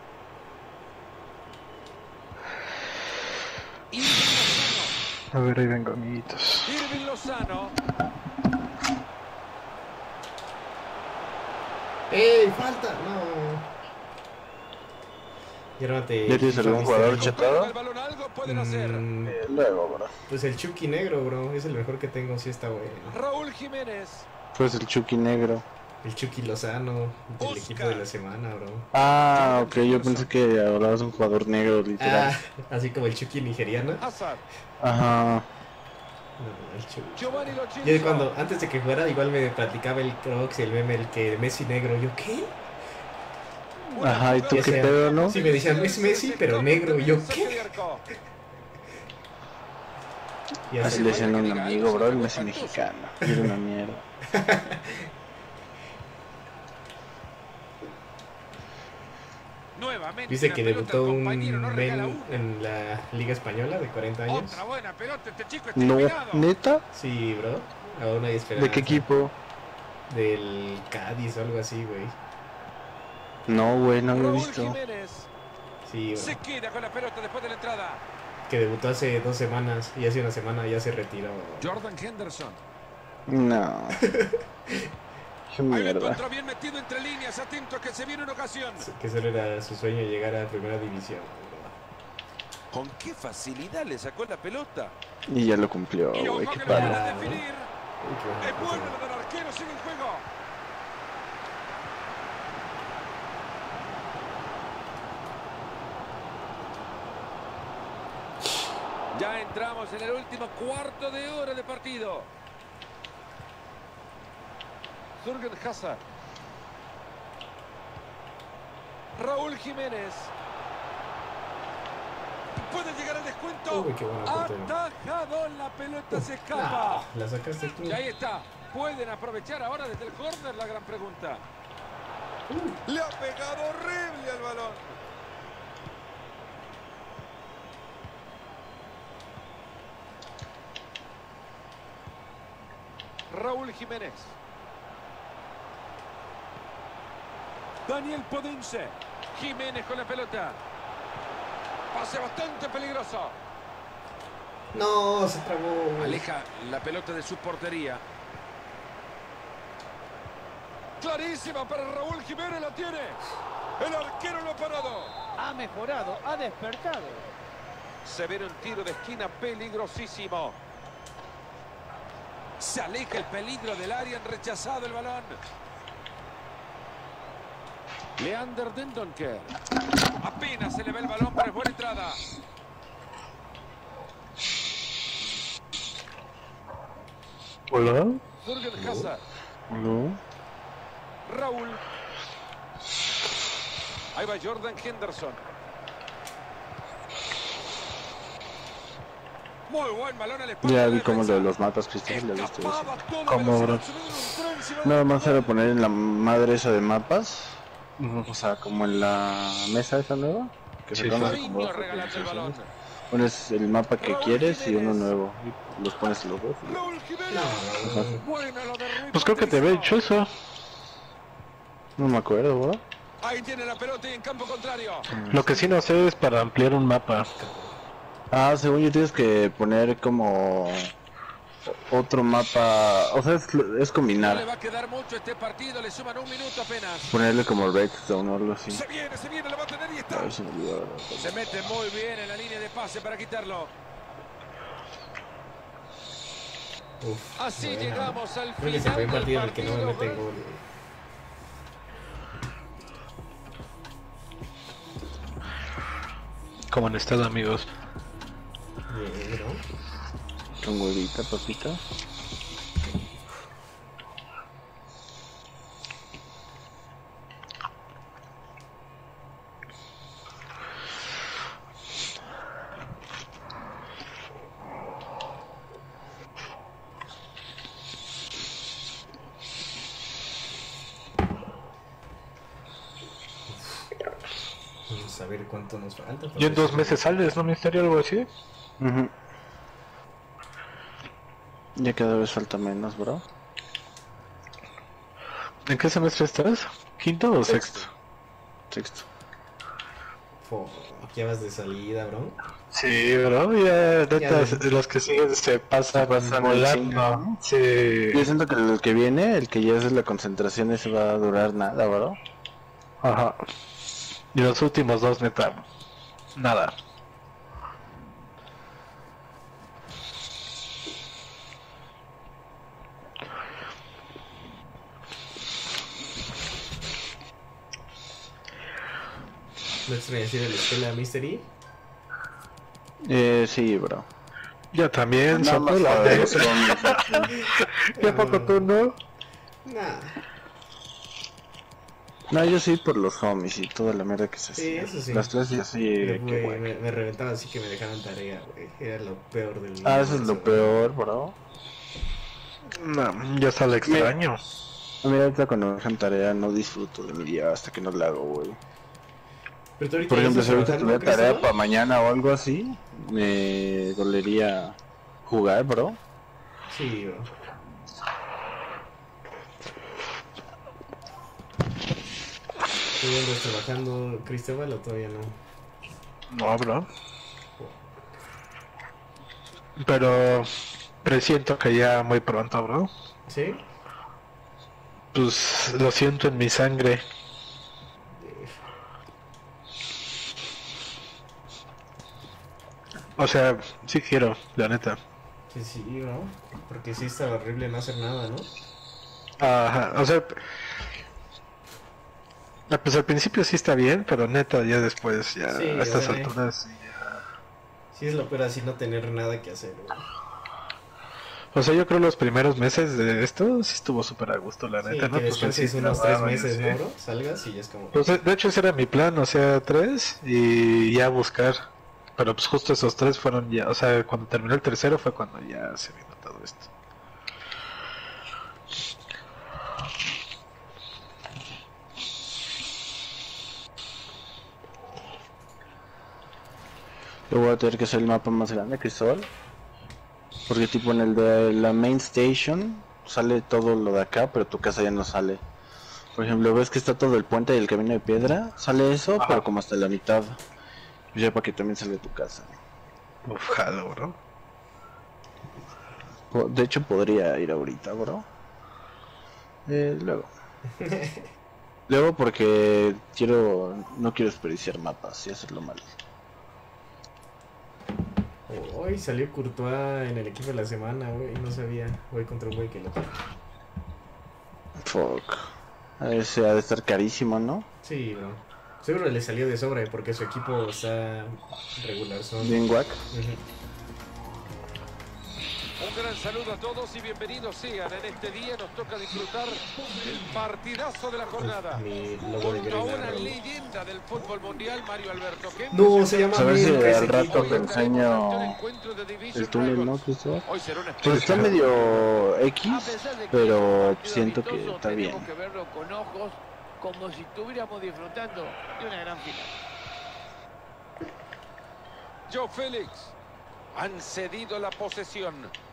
Irving Lozano. A ver, ahí vengo, amiguitos. Irving Lozano. ¡Ey, falta! No. Llévate. ¿Ya tienes algún jugador Con chetado? el balón algo pueden hacer. Mm, Eh, luego, bro. pues el Chucky negro, bro. Es el mejor que tengo, sí está bueno. Raúl Jiménez. Pues el Chucky negro. El Chucky Lozano, del Oscar. equipo de la semana, bro. Ah, ok, yo pensé que hablabas de un jugador negro, literal. Ah, así como el Chucky nigeriano. Hazard. Ajá. No, el Chucky. Giovanni Lo Celso. Yo cuando, antes de que fuera, igual me platicaba el Crocs y el meme, el que Messi negro. Yo, ¿qué? Ajá, ¿y tú Ya qué sea, pedo, no? sí me decían, es Messi, pero negro. Y yo, ¿qué? Y Así así, le decían a un amigo, bro, el Messi mexicano. Y era una mierda. Nuevamente. dice una que pelota, debutó el un compañero no regala men una. en la Liga Española de cuarenta años. Otra buena pelota, este chico está No, iluminado. ¿neta? Sí, bro. Aún hay esperanza. ¿De qué equipo? Del Cádiz o algo así, güey. No, güey, no lo he Raúl visto. Jiménez. Sí, Se bro. queda con la pelota después de la entrada. Que debutó hace dos semanas y hace una semana ya se retiró. Jordan Henderson. No. Qué Ahí lo mierda. encontró bien metido entre líneas. Atento que se viene una ocasión. Que solo era su sueño llegar a primera división. bro. Con qué facilidad le sacó la pelota. Y ya lo cumplió, Y güey, ojo qué que lo padre. puede definir. Uy, qué Es buena bueno cosa. lo del arquero, sigue el juego. Ya entramos en el último cuarto de hora de partido. Jürgen Hazard. Raúl Jiménez. Puede llegar al descuento. Uy, qué buena portero. Atajado, la pelota se escapa. Ah, la sacaste tú. Y ahí está. ¿Pueden aprovechar ahora desde el córner? La gran pregunta. Uh. Le ha pegado horrible al balón. Raúl Jiménez. Daniel Podence. Jiménez con la pelota. Pase bastante peligroso. No, se trabó. Aleja la pelota de su portería. Clarísima para Raúl Jiménez, la tiene. El arquero lo ha parado. Ha mejorado, ha despertado. Se ve un tiro de esquina peligrosísimo. Se aleja el peligro del área, han rechazado el balón. Leander Dendoncker. Apenas se le ve el balón, pero es buena entrada. Hola. Jürgen Hazard. Hola. Raúl. Ahí va Jordan Henderson. Muy buen balón al espalda. Ya vi cómo lo de los mapas, Cristian, lo he visto eso. ¿Cómo, bro? Nada más era poner en la madre esa de mapas. O sea, como en la mesa esa nueva. Que Sí, se conoce sí. como dos Regalando el balón. actualizaciones. Pones el mapa que Raúl quieres y uno Jiménez. nuevo. Y los pones los dos. y- Raúl Jiménez. No, Bueno, lo de Rui Pues creo que te había dicho Patricio. eso. No me acuerdo, ¿verdad? Ahí tiene la pelota y en campo contrario. Lo que sí no sé es para ampliar un mapa. Ah, según yo tienes que poner como otro mapa, o sea, es, es No le combinar, va a quedar mucho este partido, le suman un minuto apenas. ponerle como redstone o algo así. Se viene, se viene, lo va a tener y A está. ver si me olvidó ahora. Se mete muy bien en la línea de pase para quitarlo. uf, Así bueno. llegamos al Creo que se fue un final del partido en el que no me partido. meten gol. güey. ¿Cómo han estado, amigos? Bien, ¿no? Con huevita, papita. Vamos a ver cuánto nos falta. Y en dos meses sales, ¿no, Misterio? Algo así. Ujú. Ya cada vez falta menos, bro. ¿En qué semestre estás? ¿Quinto o sexto? Sexto. Fo, ya vas de salida, bro. Sí, bro, ya, neta, Ya. los que siguen se pasan, pasan volando. en chinga, ¿no? Sí. Yo siento que el que viene, el que ya es la concentración, ese va a durar nada, bro. Ajá. Y los últimos dos, neta, nada. ¿No extrañas ir a la escuela Mystery? Eh, sí, bro. Yo también, Nada son más la para vez. los cómics. ¿Qué poco tú no? Nah. No, yo sí por los homies y toda la mierda que se Sí, hacía. eso sí. Las clases así, Güey, qué bueno. me, me reventaba así que me dejaran tarea, güey. Era lo peor del mundo. Ah, eso es lo güey. peor, bro. No, yo hasta la extraño. A mí ahorita cuando me dejan tarea no disfruto del día hasta que no la hago, güey. Pero tú ahorita Por ya ejemplo, estás si ahorita trabajando, tuviera tarea Cristóbal. para mañana o algo así, me dolería jugar, bro. Sí, bro. ¿Tú ya andas trabajando, Cristóbal, o todavía no? No, bro. Pero presiento que ya muy pronto, bro. ¿Sí? Pues lo siento en mi sangre. O sea, sí quiero, la neta. Sí, sí, bro. Porque sí está horrible no hacer nada, ¿no? Ajá, o sea, pues al principio sí está bien, pero neta ya después, ya Sí, a estas ya, eh. alturas, sí, ya. Sí es lo peor así no tener nada que hacer, güey. O sea, yo creo los primeros meses de esto sí estuvo súper a gusto, la Sí, neta, que ¿no? Pues descanses sí, unos tres meses, sí. ¿no, bro? Salgas y ya es como... Pues de, de hecho ese era mi plan, o sea, tres y ya buscar. Pero pues justo esos tres fueron ya, o sea, cuando terminó el tercero fue cuando ya se vino todo esto. Yo voy a tener que hacer el mapa más grande, Cristóbal. Porque tipo en el de la main station sale todo lo de acá, pero tu casa ya no sale. Por ejemplo, ves que está todo el puente y el camino de piedra, sale eso, ajá, pero como hasta la mitad. Y ya para que también sale tu casa. Uf, jalo, bro. De hecho podría ir ahorita, bro. Eh, luego. Luego porque quiero, no quiero desperdiciar mapas y hacerlo mal. Hoy oh, salió Courtois en el equipo de la semana, güey, no sabía. Voy contra un güey que lo tiene. Fuck. A ver, se ha de estar carísimo, ¿no? Sí, bro. Seguro le salió de sobra porque su equipo está regular. Son... Bien guac. Uh-huh. Un gran saludo a todos y bienvenidos sean. En este día nos toca disfrutar el partidazo de la jornada. Mi logo de Junto a una leyenda del fútbol mundial, Mario Alberto. No, se llama... A ver si al rato Hoy te enseño el túnel, ¿no, Cristóbal? Pues está medio X, pero siento que está bien. Tenemos que verlo con ojos como si estuviéramos disfrutando de una gran final. Joe Félix. Han cedido la posesión.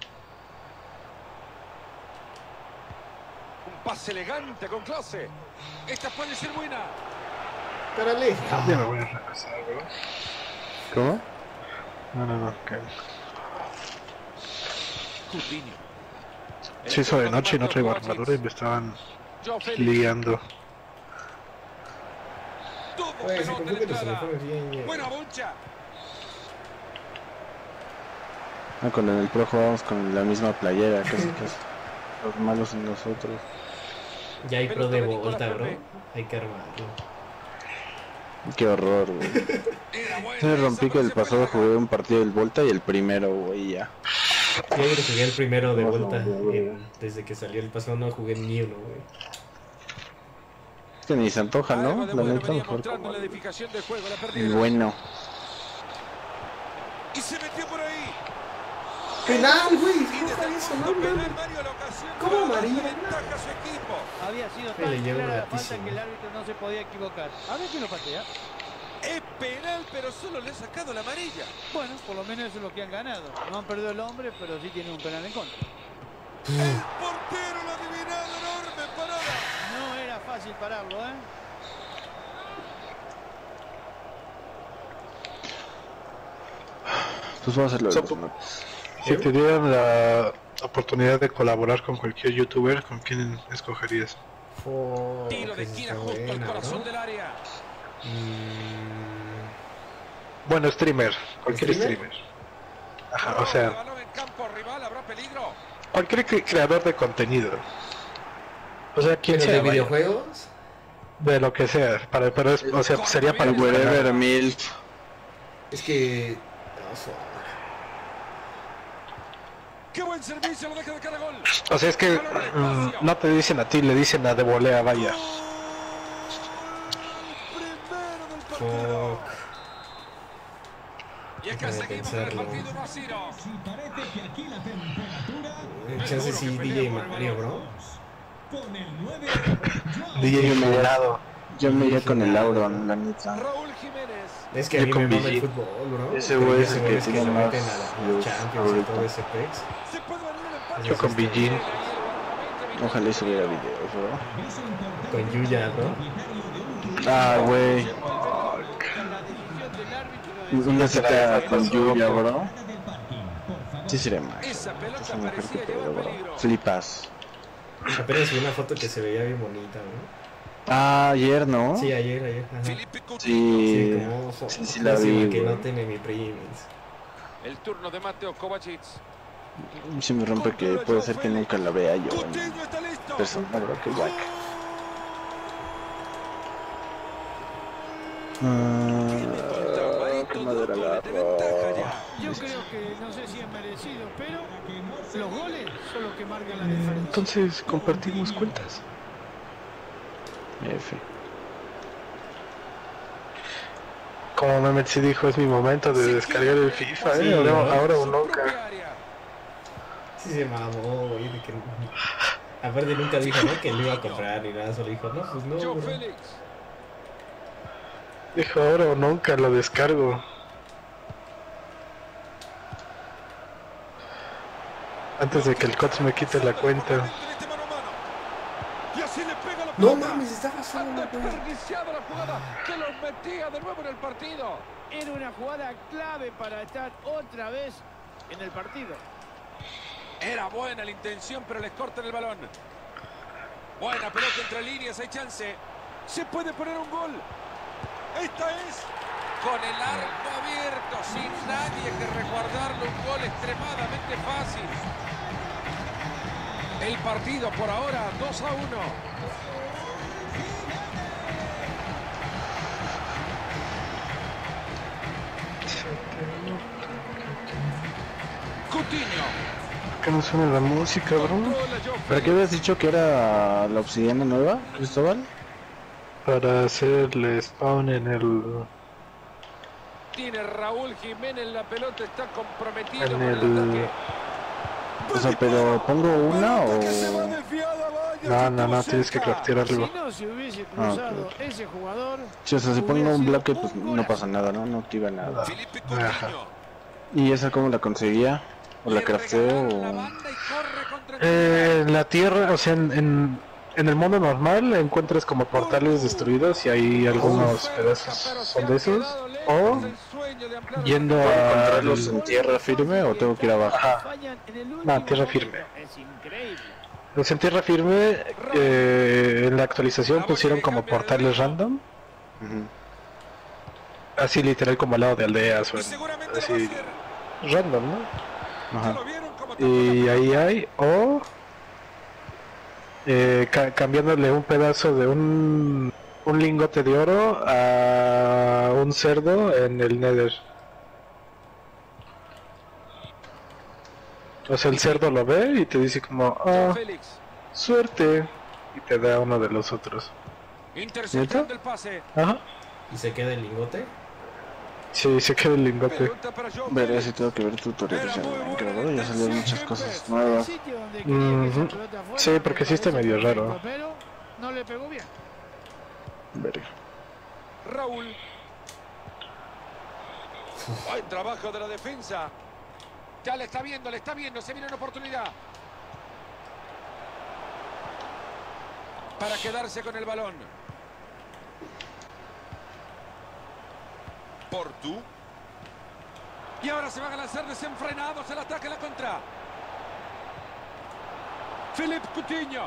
Un pase elegante con clase. Esta puede ser buena. ¡Cárale! Ya me voy a regresar, bro. ¿Cómo? No, no, no, ok. Coutinho. Se hizo de noche y no traigo armadura y me estaban liando. Pues, se complica que se le fue bien. Buena bocha. Ah, con el pro jugamos con la misma playera, casi casi. Los malos en nosotros. Ya hay pro de Volta, bro. Hay que armarlo. Qué horror, güey. Me rompí que el pasado jugué un partido del Volta y el primero, güey, ya. Yo ayer jugué el primero de Volta. En, desde que salió el pasado no jugué ni uno, güey. Es que ni se antoja, ¿no? La neta mejor como el, el bueno. Y se metió por ahí. ¡Penal, güey! ¿Cómo está eso, no, ¿Cómo amarilla? Había sido tan clara la falta que el árbitro no se podía equivocar. A ver quién lo patea. Es penal, pero solo le ha sacado la amarilla. Bueno, por lo menos eso es lo que han ganado. No han perdido el hombre, pero sí tienen un penal en contra. El portero lo ha adivinado, enorme parada. No era fácil pararlo, ¿eh? Pues vamos a hacerlo. So, si te dieran la oportunidad de colaborar con cualquier youtuber, ¿con quién escogerías? Oh, tiro de esquina justo al corazón, ¿no?, del área. Mm... Bueno, streamer, cualquier ¿Streamer? streamer. Ajá, o sea, en campo rival, ¿habrá peligro? cualquier cre creador de contenido. O sea, ¿quién ¿Pero sea, de vaya. videojuegos? De lo que sea, para, pero es, o sea, sería para Wherever Milk. Es que... ¡Qué buen servicio! Lo deja de cara gol. O sea, es que mm, no te dicen a ti, le dicen a de volea, vaya. Fuck. Y es que seguimos en el partido uno a cero. Chance sí, D J Mario, bro. D J Moderado. Yo me iría con el Auron, la neta. Raúl Jiménez. Es que a Yo mí con me mama el Vigil. fútbol, bro. Ese güey es el que es que tiene lo más meten a la views Champions y ahorita. todo ese pex. Se puede venir el empate. Yo con Vigil. Ojalá y subiera videos, bro. Con Yuya, bro. Ah, güey. Una cita con Yuya, bro. Sí sería más. Esa pelota Es mejor que parecía todo, llevar bro. peligro. Flipas. Apenas vi una foto que se veía bien bonita, bro. Ah, ayer, ¿no? Sí, ayer, ayer. Ajá. Felipe Coutinho. Sí, Sí, como fo- sí, sí la lástima vi, que güey. no tiene mi premiums. El turno de Mateo Kovacic. Sí me rompe que puede ser que nunca la vea yo en Coutinho está listo. persona, bro, que guac. Ah, qué madera la triste. Yo creo que no sé si es merecido, pero los goles son los que marcan la diferencia. Entonces compartimos cuentas. F. Como Mehmet dijo, es mi momento de descargar el FIFA, eh. Sí, ahora, ¿no? ahora o nunca. Sí se mamó, güey, de que... Aparte nunca dijo, ¿no? Que lo iba a comprar ni nada, solo dijo, no, pues no, Joe bro. Félix. Dijo ahora o nunca lo descargo. Antes de que el coach me quite la cuenta. No mames, estaba solo, Han güey. desperdiciado la jugada que los metía de nuevo en el partido. Era una jugada clave para estar otra vez en el partido. Era buena la intención, pero les cortan el balón. Buena pelota entre líneas, hay chance. Se puede poner un gol. Esta es con el arco abierto, sin nadie que resguardarlo. Un gol extremadamente fácil. El partido por ahora dos a uno. Coutinho. ¿Por qué no suena la música, bro? Controla Joe ¿Para qué Félix. habías dicho que era la obsidiana nueva, Cristóbal? Para hacerle spawn en el... Tiene Raúl Jiménez la pelota, está comprometido En con el... el ataque. O sea, pero ¿pongo una o...? No, no, no, tienes que craftear algo. Si no se hubiese Ah, cruzado ese jugador, Sí, o sea, si pongo hubiera un sido bloque, pues un no golazo. pasa nada, ¿no? No activa nada. Felipe Ajá. Coutinho. ¿Y esa cómo la conseguía? ¿O la Le crafteo regalaron la o...? banda y corre contra el Eh, en la tierra, o sea, en, en, en el mundo normal encuentras como portales destruidos y hay algunos pedazos son de esos. O yendo a... ¿Encontrarlos en tierra firme o tengo que ir abajo? Ajá. Fallan en el No, último tierra momento. firme. Es increíble. Los en tierra firme, eh, en la actualización pusieron como portales random, Ujú. así literal como al lado de aldeas o Y en- seguramente lo va a así hacer. random, ¿no? ¿Ya Ajá. lo vieron cómo Y ahí hay, o eh, ca- cambiándole un pedazo de un, un lingote de oro a un cerdo en el Nether. O sea, el cerdo lo ve y te dice como, Joe ah, Félix. suerte, y te da uno de los otros. Interceptando el pase. Ajá. ¿Y se queda el lingote? Sí, se queda el lingote. Pelota para Joe Veré Félix. si tengo que ver tutoriales en Minecraft, ya salieron muchas cosas El nuevas. sitio donde quería que esa Ujú. pelota fuera, Sí, porque me sí está parece medio perfecto, raro. Pero no le pegó bien. Verga. Raúl. Buen trabajo de la defensa. Ya le está viendo, le está viendo. Se viene una oportunidad. Para quedarse con el balón. Portu. Y ahora se van a lanzar desenfrenados el ataque a la contra. Philippe Coutinho.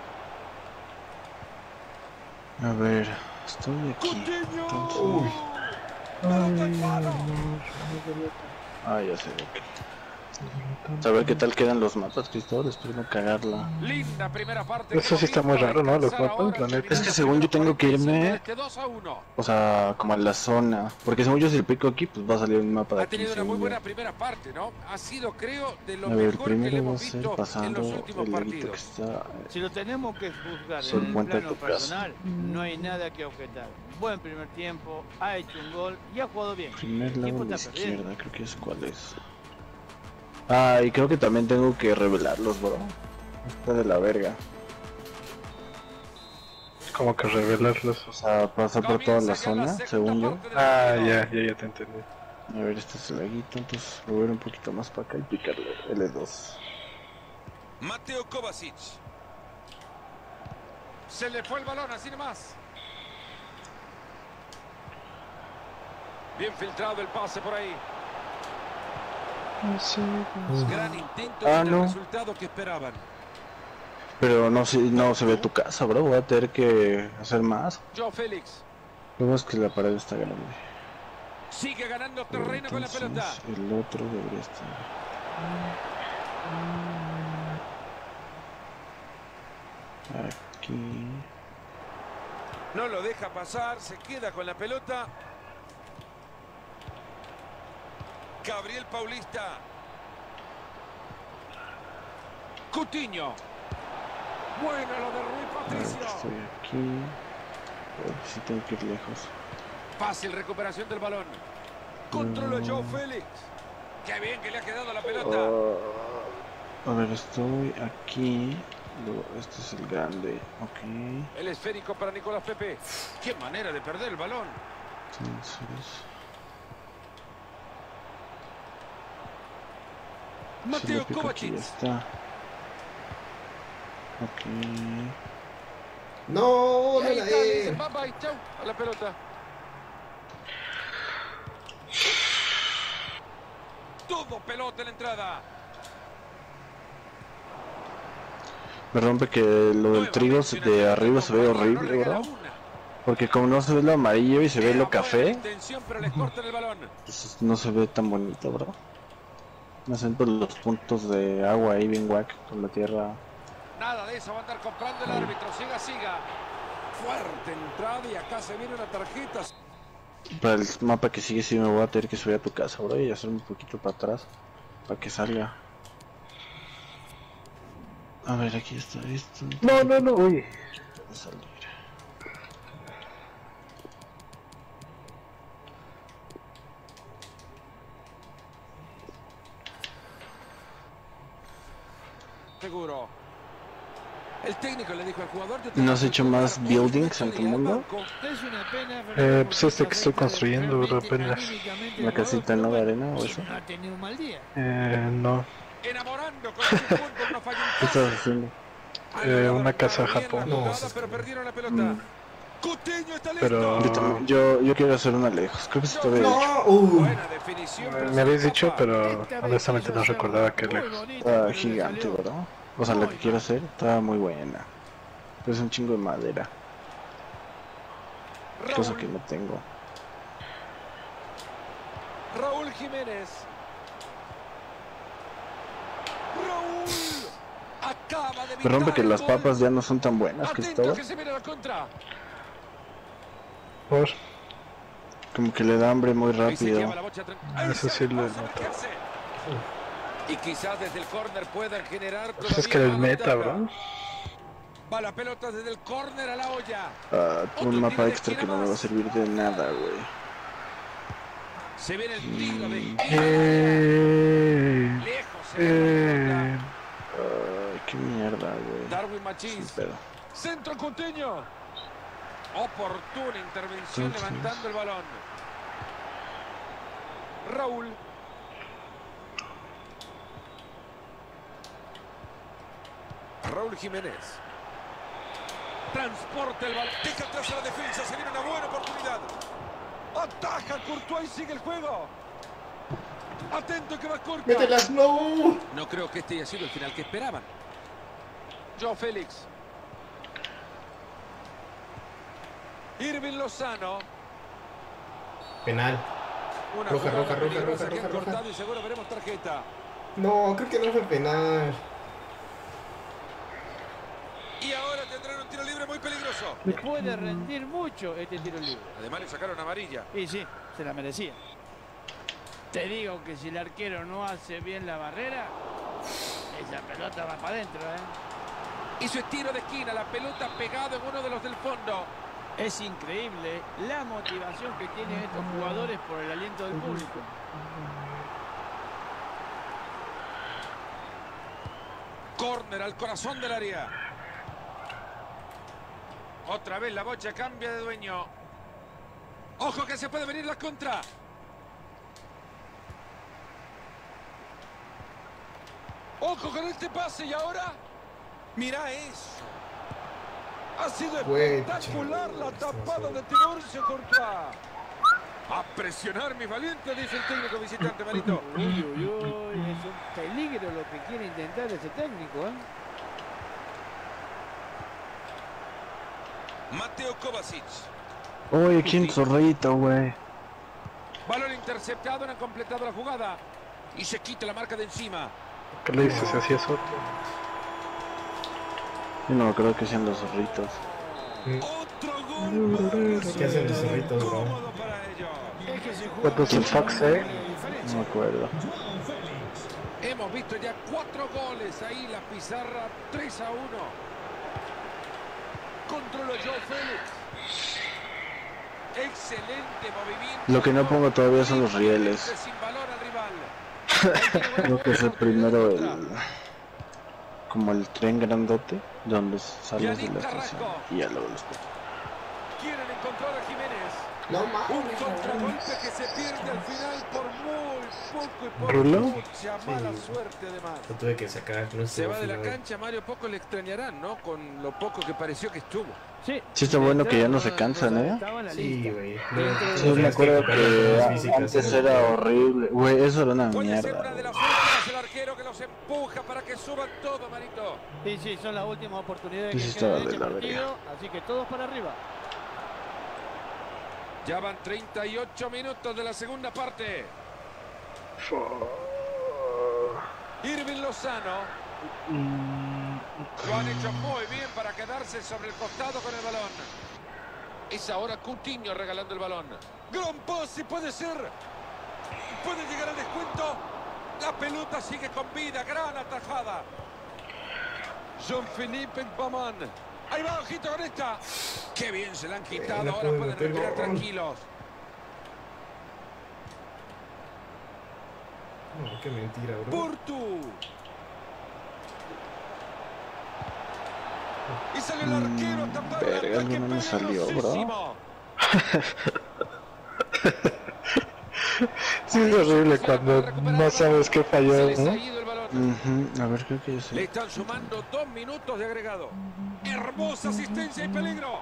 A ver, estoy aquí. Coutinho. Entonces- Uy. Pelota en mano. Ah, ya sé, ok. Saber qué tal quedan los mapas, Cristóbal, espero no cagarla. Linda primera parte. Eso sí está muy raro, ¿no? Los mapas, la neta. Es que según yo tengo que irme- Este dos a uno. O sea, como a la zona. Porque según yo si le pico aquí, pues va a salir un mapa de Ha aquí. tenido una muy según yo. buena primera parte, ¿no? Ha sido, creo, de lo A ver, mejor que le primero va a hemos ser visto en pasando los últimos el laguito que partidos. está... Si lo tenemos que juzgar Soy en el puente a plano tu casa. personal, no hay nada que objetar. Buen primer tiempo, ha hecho un gol y ha jugado bien. Primer El equipo lado a la está perdiendo. izquierda, creo que es cuál es. Ah, y creo que también tengo que revelarlos, bro. Está de la verga. Como que revelarlos. O sea, pasar por toda la Comienza ya la zona, segunda según yo. parte del Ah, partido. ya, ya, ya te entendí. A ver, este es el laguito, entonces lo voy a ir un poquito más para acá y picarle L dos. Mateo Kovacic. Se le fue el balón, así nomás. Bien filtrado el pase por ahí. Gran intento Ah, y el no. resultado que esperaban. Pero no se, no se ve tu casa, bro. Voy a tener que hacer más. Joe Félix. Vemos que la pared está grande. Sigue ganando Pero terreno con la pelota. entonces, el otro debería estar. Aquí. No lo deja pasar, se queda con la pelota. Gabriel Paulista. Coutinho. Bueno, lo de Rui Patricio. Estoy aquí. Si tengo que ir lejos. Fácil recuperación del balón. Controla Joao Félix. Qué bien que le ha quedado la pelota. Uh, a ver, estoy aquí. Luego, este es el grande. Ok. El esférico para Nicolás Pepe. Qué manera de perder el balón. Entonces. Mateo Si Kovacic. ya está. Ok. No, no Ahí la está, le es. dicen bye bye, chau, a la pelota. Todo pelota en la entrada. Me rompe que lo del trigo de arriba se ve horrible, bro. Porque como no se ve lo amarillo y se ve lo café, entonces no se ve tan bonito, bro. Me hacen por los puntos de agua ahí bien guac con la tierra. Nada de eso va a andar comprando el árbitro. Siga, siga. Fuerte entrada y acá se viene una tarjeta. Para el mapa que sigue sí me voy a tener que subir a tu casa, bro, y hacer un poquito para atrás para que salga. A ver, aquí está esto. No, no, no, uy. Va a salir. Seguro. El técnico le dijo al jugador. ¿No has hecho más buildings en tu mundo? Es una pena, Eh, pues este que estoy construyendo, bro, apenas. ¿Una casita en de arena o eso? No ha tenido un mal día. Eh, no. Enamorando con su fútbol, no falló un ¿Qué pase. estás haciendo? Eh, una casa Bien la Japón. jugada, No, se pero esconde. perdieron la pelota. Mm. Coutinho está listo. Pero- Yo, también- yo, yo quiero hacer una lejos, creo que se te había dicho. No, uh. Buena definición, pero Me se habéis dicho, escapa. pero honestamente no recordaba que lejos. Está gigante, bro. O sea, lo que quiero hacer está muy buena. Pero es un chingo de madera, cosa que Raúl, no tengo. Raúl Jiménez. Raúl acaba de Me rompe que evitar las el gol. papas ya no son tan buenas que Atento estaban. que se viene la contra. Por. Como que le da hambre muy Ahí se rápido. lleva la bocha tran- Ahí Eso se sí lo pasa a noto. meterse. Y quizás desde el córner puedan generar Pues es que todavía el más meta, ventaja. bro. Va la pelota desde el córner a la olla. Ah, Otro un mapa tiro de extra que esquina no me va a más. servir de nada, güey. Se viene el tiro de Mm. Eh, lejos. Se viene la eh, pelota. Ay, qué mierda, güey. Darwin Sin Machís. pedo. Centro Coutinho. Oportuna intervención Entonces. levantando el balón. Raúl. Raúl Jiménez. Transporta el balón. Deja atrás a la defensa. Se viene una buena oportunidad. Ataja Courtois y sigue el juego. Atento que va Courtois. Mételas, no. No creo que este haya sido el final que esperaban. Joao Félix. Irving Lozano. Penal. Una Roja, jugada roja, roja, peligrosa roja, que han roja, roja. cortado y seguro veremos tarjeta. No, creo que no fue penal. Y ahora tendrán un tiro libre muy peligroso. Le puede rendir mucho este tiro libre. Además le sacaron amarilla. Y sí, se la merecía. Te digo que si el arquero no hace bien la barrera, esa pelota va para adentro, ¿eh? Y su tiro de esquina, la pelota pegada en uno de los del fondo. Es increíble la motivación que tienen estos jugadores por el aliento del público. Córner al corazón del área. Otra vez la bocha cambia de dueño. Ojo que se puede venir la contra. Ojo con este pase y ahora. Mira eso. Ha sido Güey, espectacular chingo, la esto tapada sí. de Tiburcio Courtois. A presionar mi valiente, dice el técnico visitante, Marito. Uy, uy, uy, es un peligro lo que quiere intentar ese técnico, ¿eh? Mateo Kovacic. Uy, quién zorrito, güey. Balón interceptado, no han completado la jugada. Y se quita la marca de encima. ¿Qué le dices? Así es otro. Yo no creo que sean los zorritos. Otro gol. ¿Qué hacen los zorritos, bro? Cómodo para ellos. Es que se juega What does the fuck say? No me acuerdo. Hemos visto ya cuatro goles ahí, la pizarra tres a uno. Controló Joao Félix. Excelente movimiento. Lo que no pongo todavía son los rieles. Sin valor al rival. Creo que es el primero, el como el tren grandote donde sales de la estación y ya luego los pongo. Quieren encontrar a Jiménez. No Un mames. contragolpe que se pierde al final por muy poco y por ¿Rulo? mucha mala Sí. suerte además. Lo tuve que sacar. No Se va de la final. cancha, Mario, poco le extrañarán, ¿no? Con lo poco que pareció que estuvo. Sí. Sí está bueno que ya no se cansan, ¿eh? Estaba en la Sí, lista. güey. Sí, me acuerdo que antes era horrible. Güey, eso era una Puede ser mierda. una de las güey. últimas, el arquero que los empuja para que suban todo, Marito. Sí, sí, son las últimas oportunidades Sí, que sí, quedan estaba en de este la partido, así que todos para arriba. Ya van treinta y ocho minutos de la segunda parte. Irving Lozano. Lo han hecho muy bien para quedarse sobre el costado con el balón. Es ahora Coutinho regalando el balón. Gran pase, puede ser. Puede llegar al descuento. La pelota sigue con vida. Gran atajada. Jean-Philippe Paman. Ahí va, ojito con esta. Qué bien se la han quitado. Bien, Ahora puede pueden meter respirar gol. tranquilos. No, qué mentira, bro. Portu. Y sale el arquero a tapar el verga, ataque no me salió, bro. peligrosísimo. Sí, es horrible cuando no sabes qué Se falló, les ha ¿no? ido el balón. Ujú, a ver, creo que ya Le sé. están sumando dos minutos de agregado. Hermosa asistencia y peligro.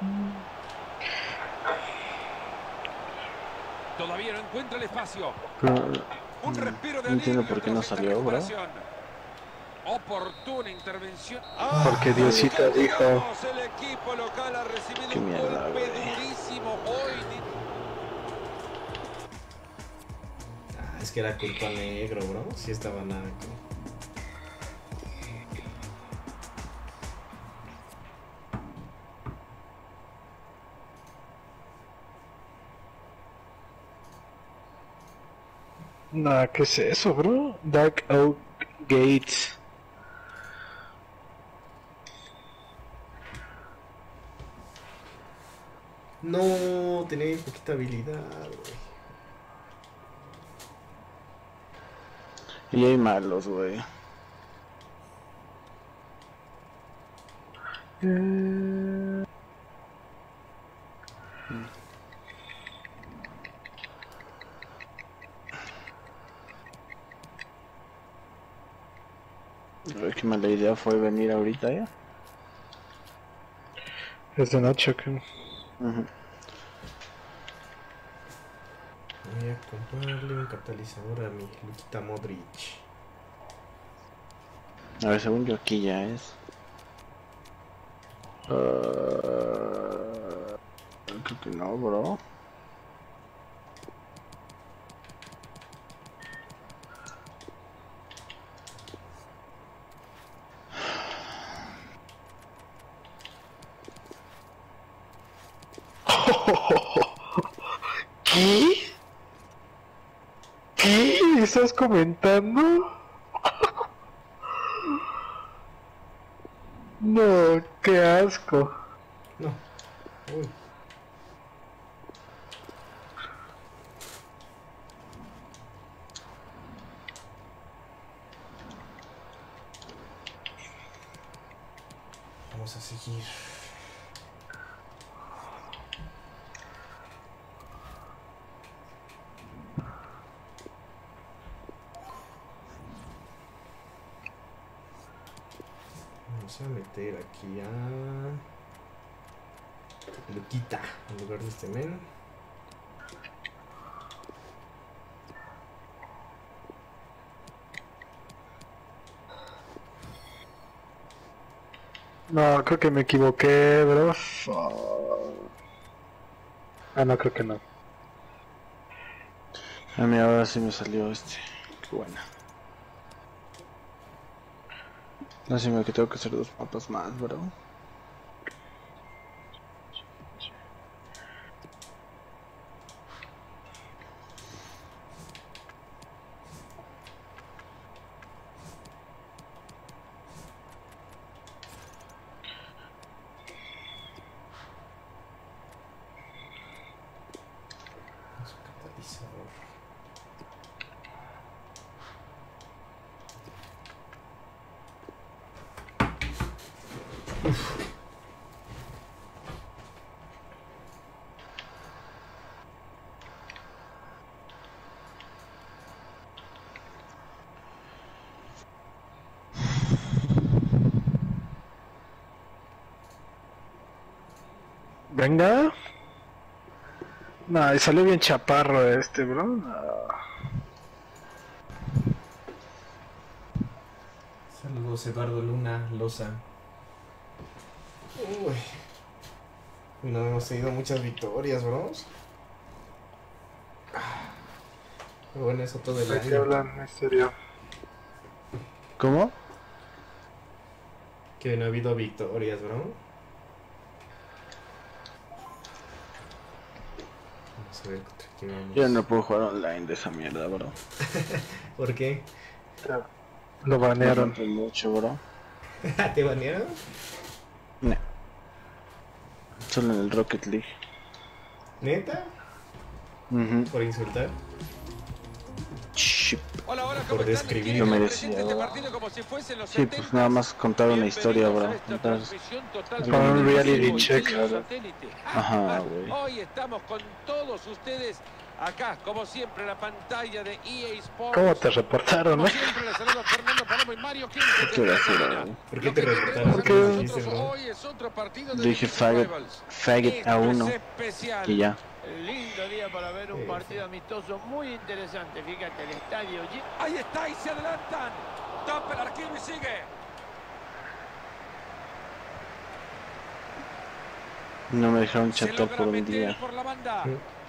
Todavía no encuentra el espacio. Pero, Un respiro de no entiendo alivio por qué no tras esta salió, bro. recuperación. Oportuna intervención. Porque Diosito dijo. Digamos, el equipo local ha recibido Qué un mierda, golpe güey. durísimo hoy. Ah, es que era culpa negro, bro. Sí estaba nada. Nah, ¿qué es eso, bro? Dark Oak Gates. No, tenía poquita habilidad, güey. Y hay malos, güey. Eh, Ay, qué mala idea fue venir ahorita ya. Es de noche, ¿qué? Ujú. Voy a comprarle un catalizador a mi Luka Modric. A ver, según yo aquí ya es. Ah, creo que no, bro. ¿Qué? ¿Qué estás comentando? No, qué asco. No. Uy. Vamos a seguir. Vamos a meter aquí a Luquita en lugar de este men. No, creo que me equivoqué, bro. Ah, no, creo que no. A mí ahora sí me salió este. Qué buena. Lástima que tengo que hacer dos mapas más, bro. Uf. Venga. No, y salió bien chaparro este, bro. No. Saludos Eduardo Luna Loza. Uy. Uy, no hemos tenido muchas victorias, bros. Pero bueno, eso todo el ¿De qué año. hablan? En serio. ¿Cómo? Que no ha habido victorias, bro. Vamos a ver contra quién vamos. Yo no puedo jugar online de esa mierda, bro. ¿Por qué? Lo Me banearon. rompe mucho, bro. ¿Te banearon? No. Solo en el Rocket League. ¿Neta? Uh ¿Por insultar? Chip. Hola, hola, Por ¿cómo están? describir. ¿Quieren Lo que merecía, presente este ¿verdad? partido como si fuesen los Sí, pues nada más contar una historia, bro. Entonces, Para un reality check. ajá, güey. Hoy estamos con todos ustedes acá, como siempre, en la pantalla de E A Sports. ¿Cómo te reportaron, Como eh? siempre, les saludo a Fernando Palomo y Mario Quinto. ¿Qué quiero hacer, güey? ¿Por qué te reportaron? ¿Por ¿Qué qué? dijiste, bro? Hoy es otro partido de Le dije faggot, faggot a uno. especial. Y ya. Lindo día para ver un Sí, partido amistoso muy interesante. Fíjate, el estadio. lle- Ahí está y se adelantan. Tapa el arquero y sigue. No me dejaron Se chatar logra por un meter día. por la banda.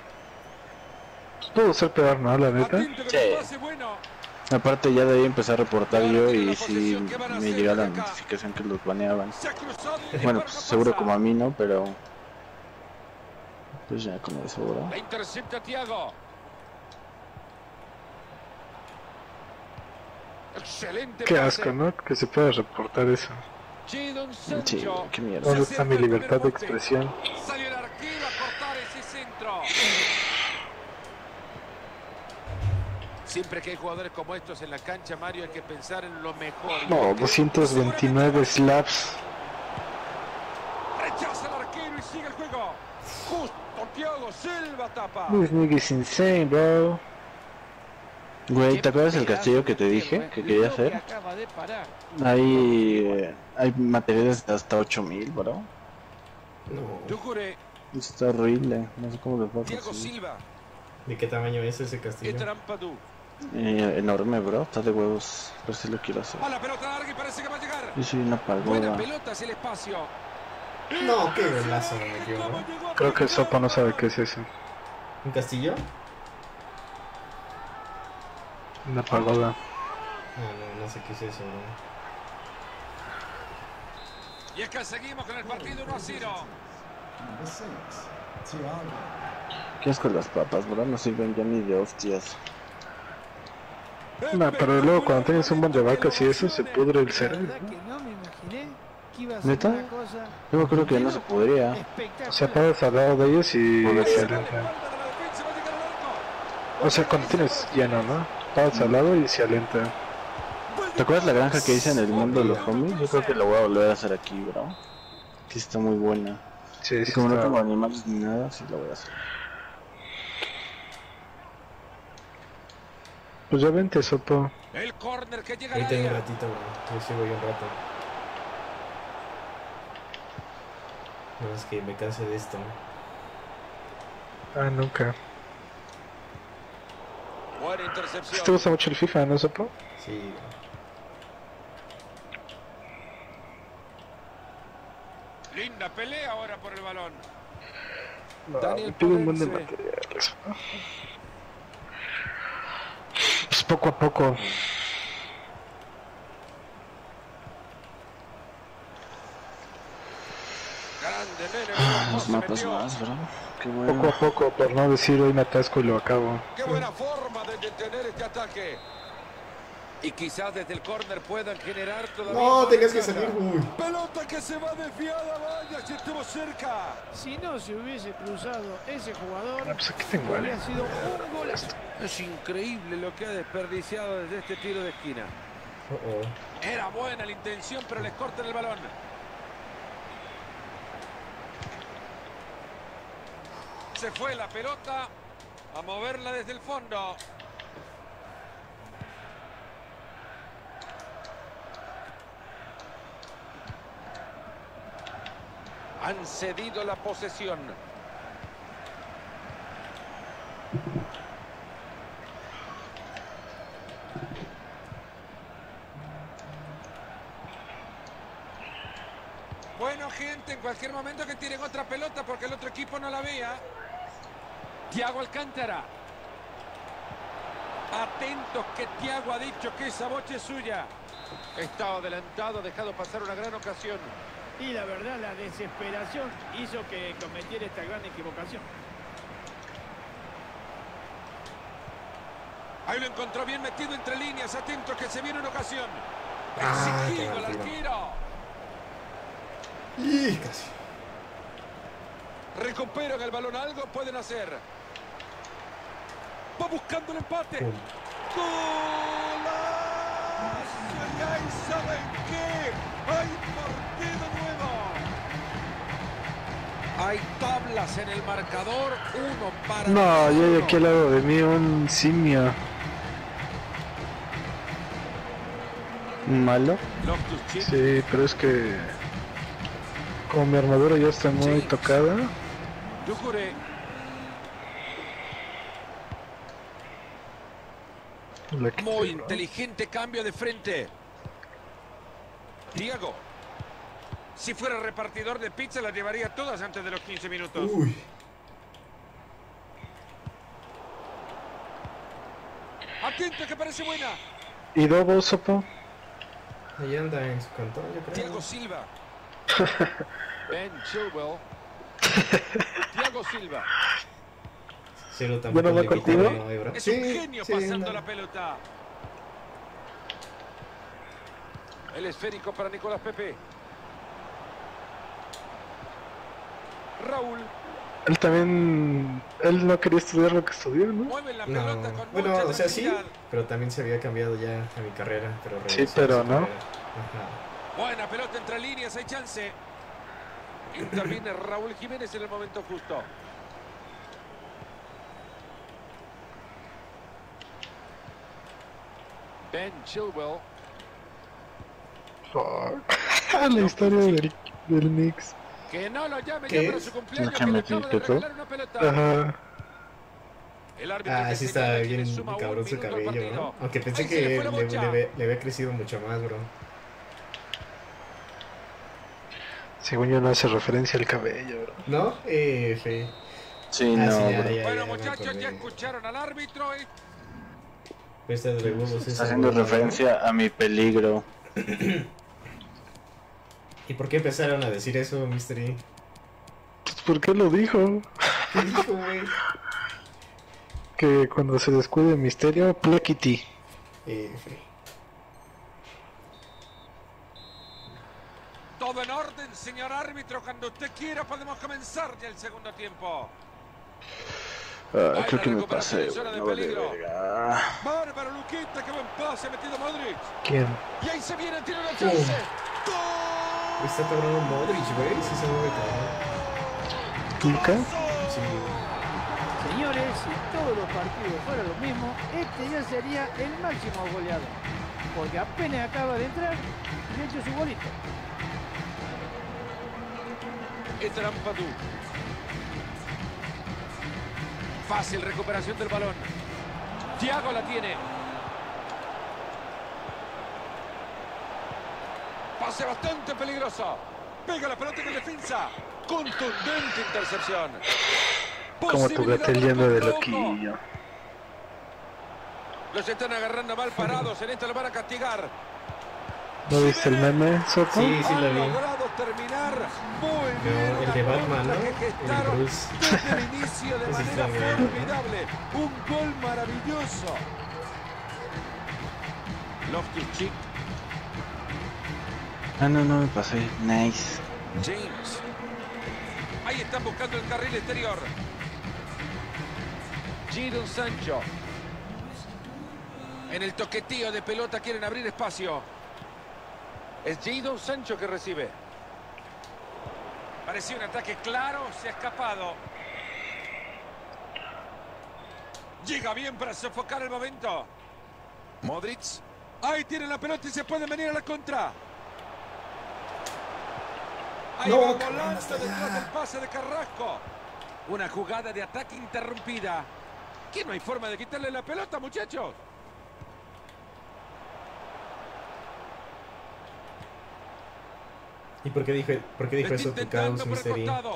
Pudo ser peor, ¿no? La neta. Atento que Sí. el pase bueno. Aparte ya debí empezar a reportar yo y si me llegaba la notificación que los baneaban. Se ha cruzado y el Bueno, disparo pues no seguro pasa. como a mí no, pero... Pues ya con eso, bro. La intercepta Thiago. Excelente Qué pase. asco, ¿no? Que se pueda reportar eso. Jadon Sí, Sancho. qué mierda. ¿Dónde está mi libertad de expresión? Salió el arquero a cortar ese centro. Siempre que hay jugadores como estos en la cancha, Mario, hay que pensar en lo mejor. No, doscientos veintinueve slaps. Rechaza el arquero y sigue el juego. Justo Thiago Silva tapa. This nigga is insane, bro. Güey, ¿te acuerdas del castillo que te dije que quería hacer? Acaba de parar. Hay, eh, hay materiales de hasta ocho mil, bro. No. Tucure, Está horrible, no sé cómo lo puedo Thiago conseguir. Silva, ¿De qué tamaño es ese castillo? Etrampadú. Eh, enorme, bro, está de huevos, pero sí lo quiero hacer. A la pelota larga y parece que va a llegar. Yo soy una Buena pagoda. pelota hacia el espacio. No, qué golazo me metió, ¿no? Creo que el Sopa no sabe qué es eso. ¿Un castillo? Una pagoda. No, no, no sé qué es eso, ¿no? Y acá seguimos con el partido uno a cero. ¿Qué asco las papas, bro? No sirven ya ni de hostias. No, pero luego cuando tienes un buen de vacas y eso, se pudre el La cerebro. verdad que no me imaginé que iba a ser ¿Neta? una cosa Yo me acuerdo que no se podría. espectacular. O sea, paras al lado de ellos y Joder. se alentan. O sea, cuando tienes lleno, ¿no? Paras al lado y se alentan. ¿Te acuerdas la granja que hice en el mundo de los homies? Yo creo que la voy a volver a hacer aquí, bro. Que está muy buena. Sí, Y sí, como no está- tengo animales ni nada, sí la voy a hacer. Pues ya vente, Sopo. El córner que llega al Ahorita en un área. ratito, bro. Yo sigo yo un rato. No, es que me canse de esto. Ah, nunca. Buena ¿Te intercepción. gusta mucho el FIFA, no, Sopo? Sí. Linda pelea ahora por el balón. No, Daniel me pide un buen de Polense. materiales. Pues poco a poco. Grande, nene. Ah, no los se mapas metió. más, bro. Qué Poco bueno. a poco, por no decir hoy me atasco y lo acabo. Qué buena forma de detener este ataque. Y quizás desde el córner puedan generar todavía. No, más tenías que ventaja. salir, uy. Pelota que se va desviada, vaya, si estuvo cerca. Si no se hubiese cruzado ese jugador, Ah, pues aquí tengo, habría ¿vale? sido un golazo. Es increíble lo que ha desperdiciado desde este tiro de esquina. Oh, oh. Era buena la intención, pero les cortan el balón. Se fue la pelota a moverla desde el fondo. Han cedido la posesión. Bueno, gente, en cualquier momento que tiren otra pelota porque el otro equipo no la vea. Thiago Alcántara. Atentos que Thiago ha dicho que esa bocha es suya. Estaba adelantado, ha dejado pasar una gran ocasión. Y la verdad, la desesperación hizo que cometiera esta gran equivocación. Ahí lo encontró bien metido entre líneas. Atentos que se viene una ocasión. Ah, Exigido qué el mal tiro. arquero. Y casi. Recuperan el balón, algo pueden hacer. Va buscando el empate. Pum. ¡Golazo! Y ahí saben qué. Hay partido nuevo. Hay tablas en el marcador. Uno para. No, uno. ya hay aquí al lado de mí un simio. ¿Malo? Loftus-Cheek. Sí, pero es que como mi armadura ya está muy James. tocada. Doucouré. la quité, Muy ¿no? inteligente cambio de frente. Thiago. Si fuera repartidor de pizza las llevaría todas antes de los quince minutos. Uy. Atento que parece buena. ¿Y Dobo, Sopo? Ahí anda en su cantón, yo creo. Thiago Silva. Ben Chilwell. Thiago Silva. Cero tampoco Bueno, ¿va le quita contigo? mano de obra. Es Sí, un genio sí, pasando anda. la pelota. El esférico para Nicolás Pepe. Raúl. Él también... Él no quería estudiar lo que estudió, ¿no? Mueve la No, pelota con bueno, mucha o sea, sí, tranquilidad. pero también se había cambiado ya a mi carrera, pero Sí, regresó a pero su no. carrera. Ajá. Buena pelota entre líneas, hay chance. Interviene Raúl Jiménez en el momento justo. Ben Chilwell. Fuck. La historia del, del Knicks. Que no lo llame ¿Qué ya para es? su cumpleaños, ¿No que le llama acaba de Tito? regalar una pelota. Ajá. El árbitro Ah, que sí está señala que bien le suma un cabrón su minuto al cabello, partido. ¿no? Aunque pensé Ahí se que le le, fue la le, bocha. le- le había crecido mucho más, bro. Según yo no hace referencia al cabello, bro. ¿No? Eh, sí. Sí, Ah, no, sí, ya, bro. ya, Bueno, ya me muchachos, acordé. ya escucharon al árbitro. ¿eh? Esta de huevos Está esa, haciendo ¿no? referencia a mi peligro. ¿Y por qué empezaron a decir eso, Mystery? ¿Por qué lo dijo? ¿Qué dijo, güey? Que cuando se descuide Misterio, Plequiti. Eh, sí. Todo en orden, señor árbitro. Cuando usted quiera podemos comenzar ya el segundo tiempo. Ah, Hay creo la que me recuperación pasé, en zona güey. de No vale peligro. verga. Bárbaro, Luquita, qué buen pase ha metido Modric. ¿Quién? Y ahí se viene, tiene una chance. ¡Gol! Está cabrón un Modric, güey. Sí se mueve cabrón. ¿Luca? Sí. Señores, si todos los partidos fueran lo mismo, este ya sería el máximo goleador. Porque apenas acaba de entrar y ha hecho su golito. Es Rampadú. Fácil recuperación del balón. Thiago la tiene. Pase bastante peligroso. Pega la pelota en el defensa. Contundente intercepción. Como tu Posibilidad gatel para lleno de poner ojo. loquillo. Los están agarrando mal parados. En esta lo van a castigar. ¿No viste el meme, Sopo? Sí, sí lo Han vi. logrado terminar muy No, bien. el una de Batman, contra ¿no? que El gestaron Bruce. desde el inicio de Ese manera está bien. formidable. Un gol maravilloso. Loftus-Cheek. Ah, no, no me pasé. Nice. James. Ahí están buscando el carril exterior. Jadon Sancho. En el toquetío de pelota quieren abrir espacio. Es Jadon Sancho que recibe. Parecía un ataque claro, se ha escapado. Llega bien para sofocar el momento. Modric. Ahí tiene la pelota y se puede venir a la contra. Ahí No, va cabrón, volando hasta detrás allá. del pase de Carrasco. Una jugada de ataque interrumpida. ¿Qué no hay forma de quitarle la pelota, muchachos? ¿Y por qué dijo, por qué dijo Está eso tu intentando caos, por el Mystery? costado.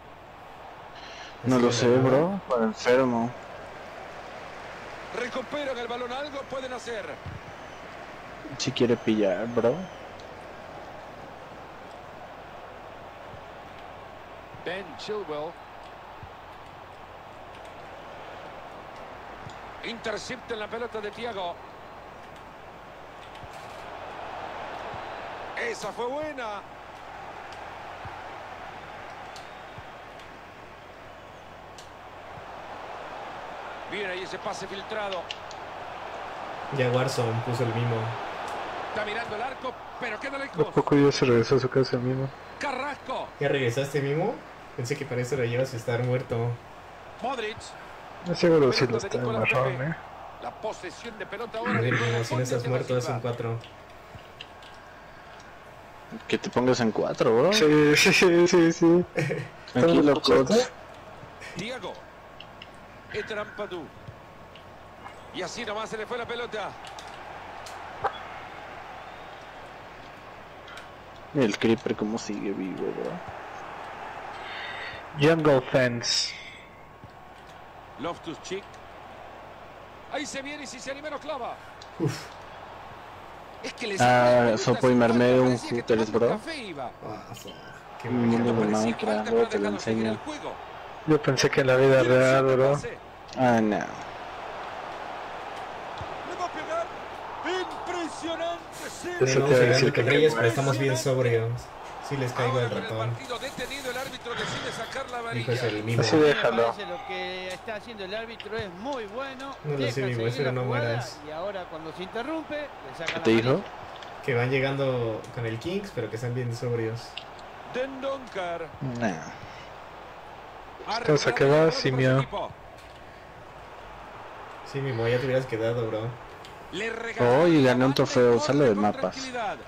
No lo sé, bro. Para enfermo. Recuperan el balón, algo pueden hacer. Si quiere pillar, bro. Ben Chilwell. Interceptan la pelota de Thiago. Esa fue buena. Bien ahí ese pase filtrado. Ya Warzone puso el mismo. Está mirando el arco, pero queda ¿A lejos. poco ya se regresó a su casa mismo? Carrasco. ¿Ya regresaste, Mimo? Pensé que para eso lo llevas a estar muerto. Modric. No seguro si lo está marrón, eh. La posesión de pelota ahora. A ver, le Mimo, si no corresponde estás a muerto, haz Silva. un cuatro. Que te pongas en cuatro, bro. Sí, sí, sí, sí, sí. Tranquilo, coach. Thiago. Etrampadu. Y así nomás se le fue la pelota. El Creeper como sigue vivo, bro. Jungle Fence. Loftus-Cheek. Ahí se viene y si se anima lo clava. Uf. Es que le Ah, saca Sopo y me armé parecía un que Hooters, tomando bro. café iba. Ah, fuck. Qué Un mundo bueno. de Parecía Minecraft, falta, bro, pero te lo dejado seguir el enseño. juego. Yo pensé que en la vida real, bro. Pase. Ah, no. Le va a pegar. Impresionante. sí. Eso Tenemos te iba a que decir ganar que con me Reyes, pero muero. estamos bien sobrios. Sí les caigo Ahora el con el ratón. partido detenido, el árbitro decide sacar la Dijo varilla. es el Mimo. Así Me déjalo. parece lo que está haciendo el árbitro es muy bueno. No lo Deja sé, Mimo, seguir espero la no jugada mueras. Y ahora cuando se interrumpe, le saca ¿Qué la te dijo? amarilla. Que van llegando con el Kings, pero que están bien sobrios. Dendonker. Nah. Entonces, ¿a qué vas, Simio? Sí, Mimo, ya te hubieras quedado, bro. Le regaló Oh, y la gané un banda y trofeo, corre sale de con mapas. tranquilidad.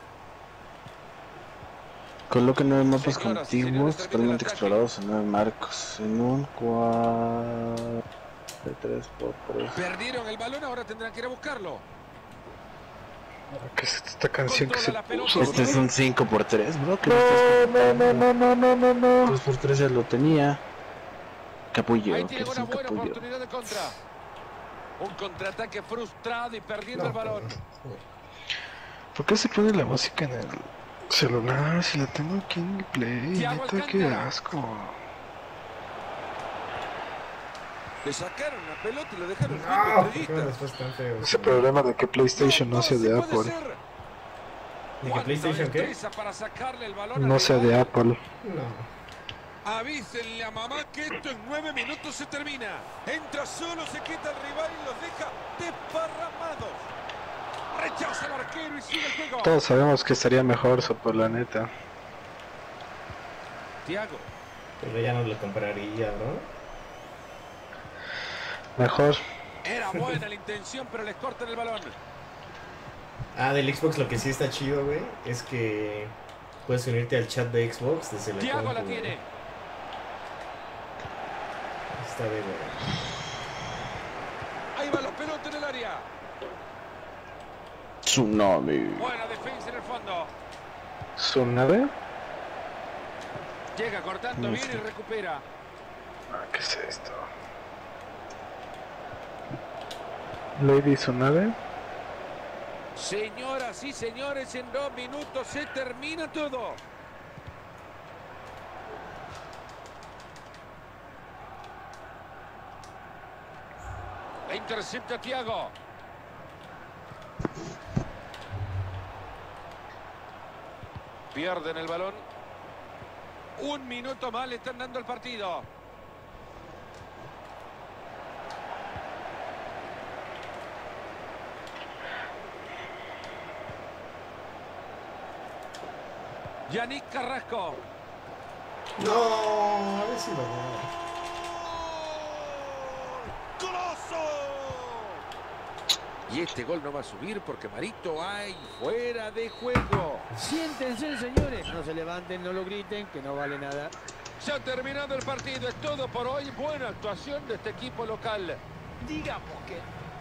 Coloque nueve mapas Señoras y señores, contiguos termina totalmente el ataque. explorados en nueve marcos. En un cuatro de tres por tres. Perdieron el balón, ahora tendrán que ir a buscarlo. ¿Qué es esta canción que se Controla la pelota. puso? Este es un cinco por tres, bro. ¿Qué No, me estás no, no, no, no, no, no, no. dos por tres ya lo tenía. Capullo, Ahí que tiene es una un buena capullo. oportunidad de contra. Un contraataque frustrado y perdiendo No, el balón. ¿Por qué se pone la música en el celular si la tengo aquí en mi play? Thiago Neta, qué Alcántara. asco. Le sacaron la pelota y lo dejaron No, cinco ¿por qué me estrellitas. las fue tan feo? Ese problema de que PlayStation no sea sí de puede Apple. ser. ¿De que ¿Cuánta PlayStation qué? destreza para sacarle el balón al No sea de rival? Apple. No. Avísenle a mamá que esto en nueve minutos se termina. Entra solo, se quita el rival y los deja desparramados. Rechaza el arquero y sigue el juego. Todos sabemos que estaría mejor, por la neta. Thiago. Pero ya no lo compraría, ¿no? Mejor. Era buena la intención, pero les cortan el balón. Ah, del Xbox lo que sí está chido, güey, es que puedes unirte al chat de Xbox desde la Thiago compu, la güey. tiene. Está de güey. Ahí va la pelota en el área. Tsunami. Buena defensa en el fondo. ¿Su nave? Llega cortando No bien sé. y recupera. Ah, ¿qué es esto? Lady su nave. Señoras y señores, en dos minutos se termina todo. La intercepta Thiago. Pierden el balón. Un minuto más le están dando el partido. Yannick Carrasco. No, a ver si lo ¡Golazo! Y este gol no va a subir porque Marito hay fuera de juego. Siéntense, señores. No se levanten, no lo griten, que no vale nada. Se ha terminado el partido. Es todo por hoy. Buena actuación de este equipo local. Digamos que...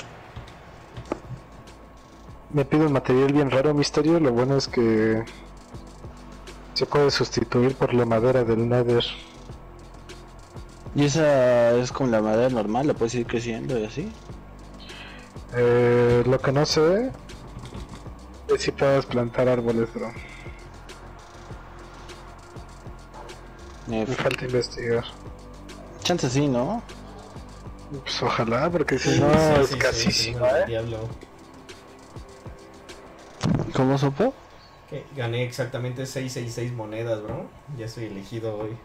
Me pide un material bien raro, Misterio. Lo bueno es que se puede sustituir por la madera del Nether. ¿Y esa es con la madera normal? ¿La puedes ir creciendo y así? Eh, lo que no sé es si puedes plantar árboles, bro. Eh, Me falta investigar. Chance sí, ¿no? Pues ojalá, porque si Sí, no sí, es sí, casísima, sí, ¿eh? diablo. ¿Cómo supo? Que gané exactamente seiscientos sesenta y seis monedas, bro. Ya soy elegido hoy.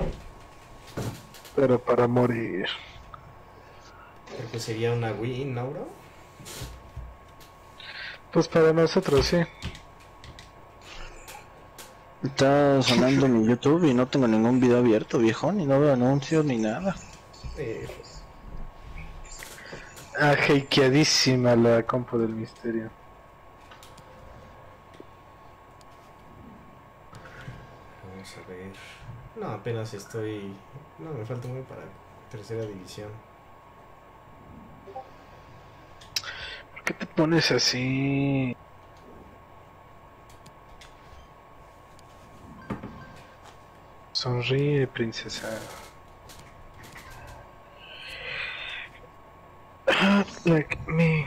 Pero para morir. Creo que sería una win, ¿no, bro? Pues para nosotros sí. Está sonando mi YouTube y no tengo ningún video abierto, viejo, ni no veo anuncios ni nada. Eh, pues, Ah, hakeadísima la compu del Misterio. vamos a ver. No, apenas estoy... No, me falta muy para tercera división. ¿Por qué te pones así? Sonríe, princesa. Like me.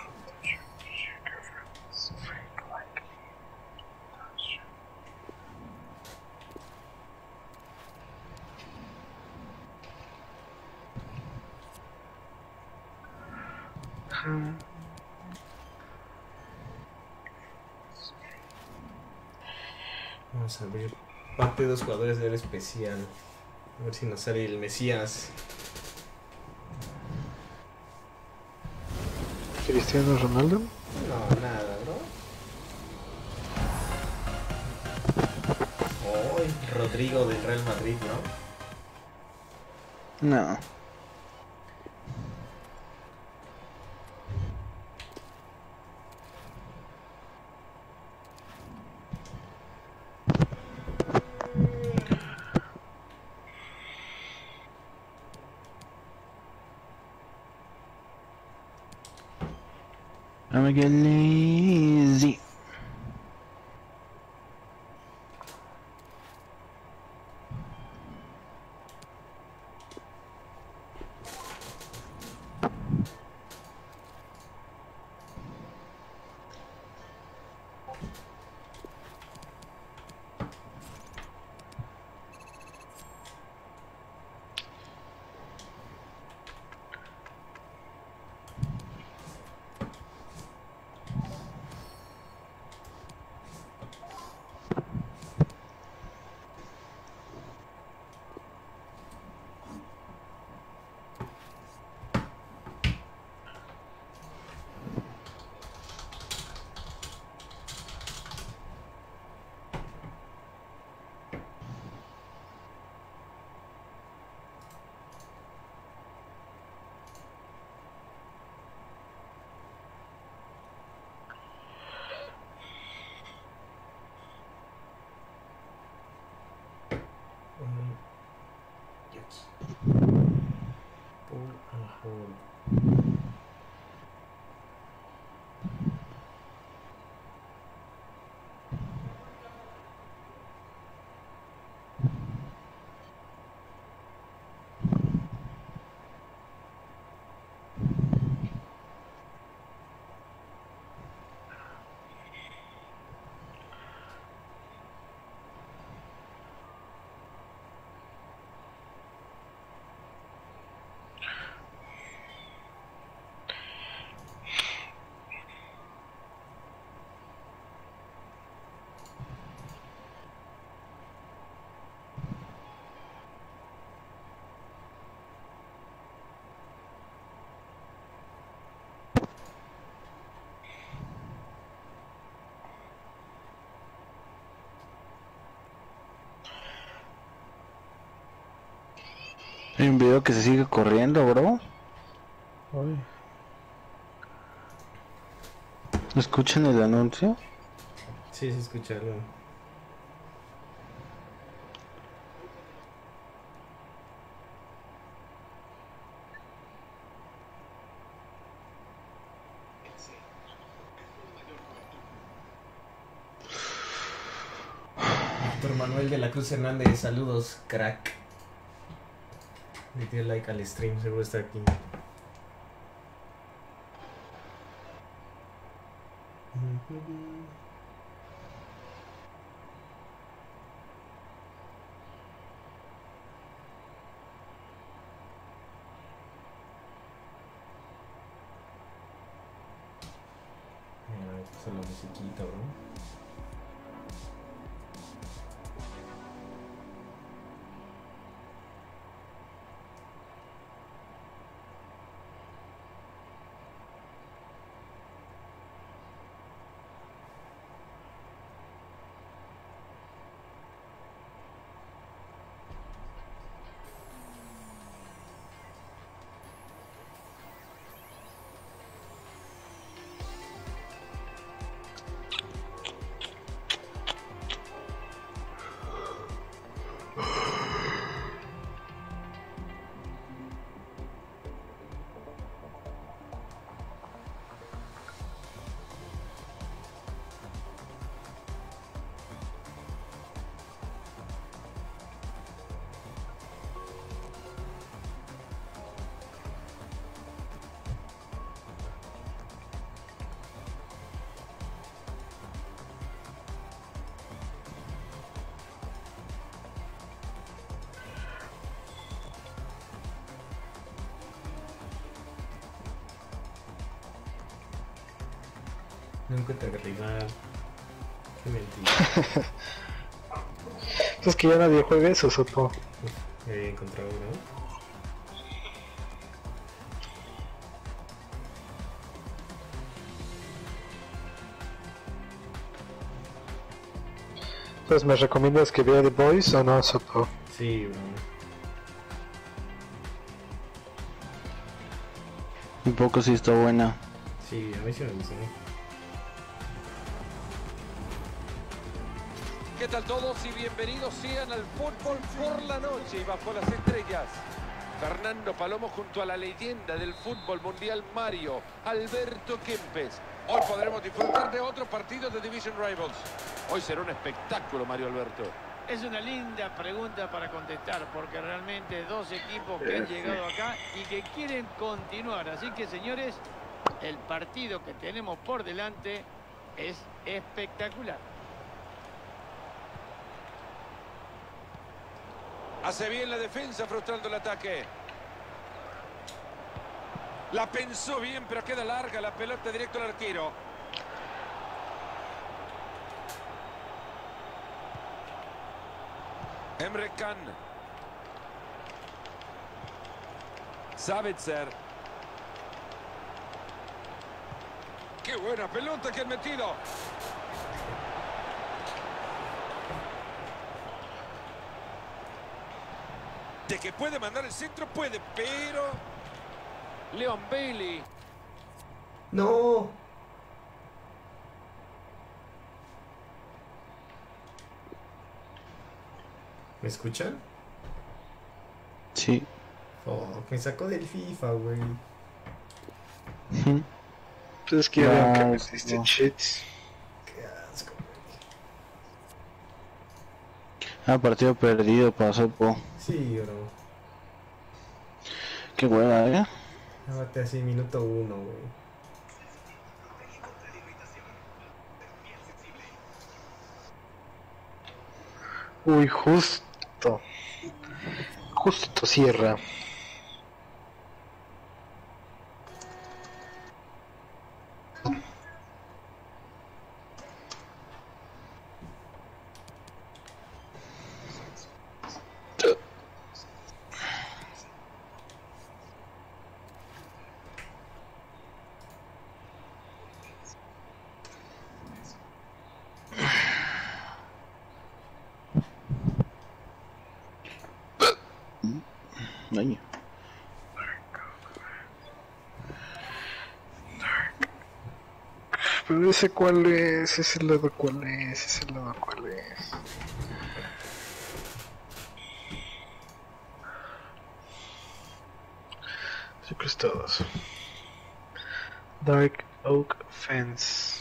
Vamos a ver. Parte de dos jugadores de era especial. A ver si nos sale el Mesías. Cristiano Ronaldo. No, nada, bro. Hoy Rodrigo del Real Madrid, ¿no? No. I'm gonna get lazy. Y aquí. Pull and hold. Hay un video que se sigue corriendo, bro. Uy. ¿Escuchan el anuncio? Sí, se escucha algo. Víctor Manuel de la Cruz Hernández, saludos, crack. Le dio like al stream, seguro está aquí. Mira, puso la musiquita, bro. Nunca te agarré mal. Qué mentira. Es que ya nadie juega eso, Soto. Ya había encontrado uno. Entonces, ¿me recomiendas que vea The Boys o no, Soto? Sí, bro. Un poco sí está buena. Sí, a mí sí me gusta. ¿Qué tal todos y bienvenidos sean al fútbol por la noche y bajo las estrellas? Fernando Palomo junto a la leyenda del fútbol mundial Mario Alberto Kempes. Hoy podremos disfrutar de otro partido de Division Rivals. Hoy será un espectáculo, Mario Alberto. Es una linda pregunta para contestar, porque realmente dos equipos que han llegado acá y que quieren continuar. Así que, señores, el partido que tenemos por delante es espectacular. Hace bien la defensa frustrando el ataque. La pensó bien, pero queda larga la pelota directo al arquero. Emre Can. Sabitzer. ¡Qué buena pelota que han metido! De que puede mandar el centro, puede, pero... Leon Bailey. ¡No! ¿Me escuchan? Sí. Oh, me sacó del FIFA, güey. Entonces, que ya vean que existen cheats. Qué asco, güey. Ah, partido perdido, pasó, po. Sí, bro. Qué buena, ¿eh? Ábate así, minuto uno, güey. Uy, justo. Justo cierra. Ay. Pero ese cuál es, ese lado cuál es, ese lado cuál es. Siempre todos. Dark Oak Fence.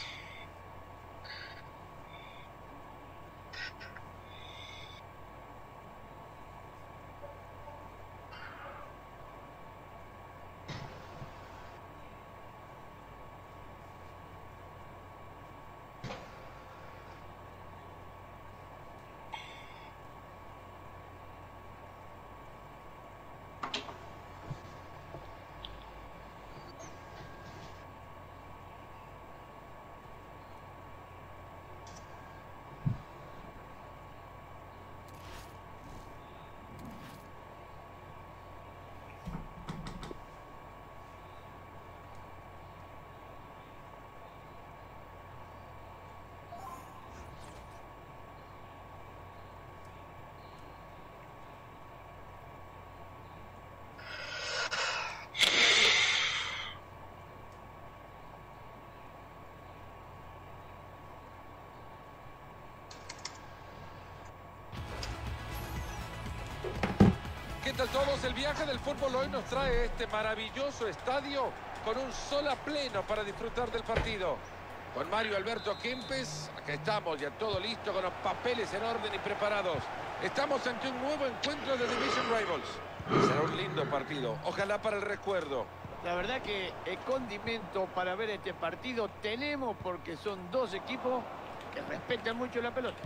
¿Qué tal todos? El viaje del fútbol hoy nos trae este maravilloso estadio con un sol a pleno para disfrutar del partido. Con Mario Alberto Kempes, acá estamos ya todo listo con los papeles en orden y preparados. Estamos ante un nuevo encuentro de Division Rivals. Será un lindo partido, ojalá para el recuerdo. La verdad que el condimento para ver este partido tenemos porque son dos equipos que respetan mucho la pelota.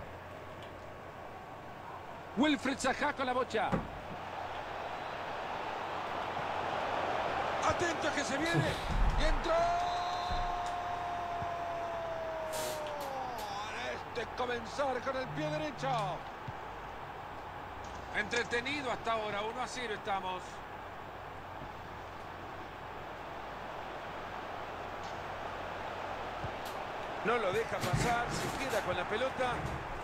Wilfried Zaha con la bocha. Atento que se viene. Y entró. Este comenzar con el pie derecho. Entretenido hasta ahora. uno a cero estamos. No lo deja pasar. Se queda con la pelota.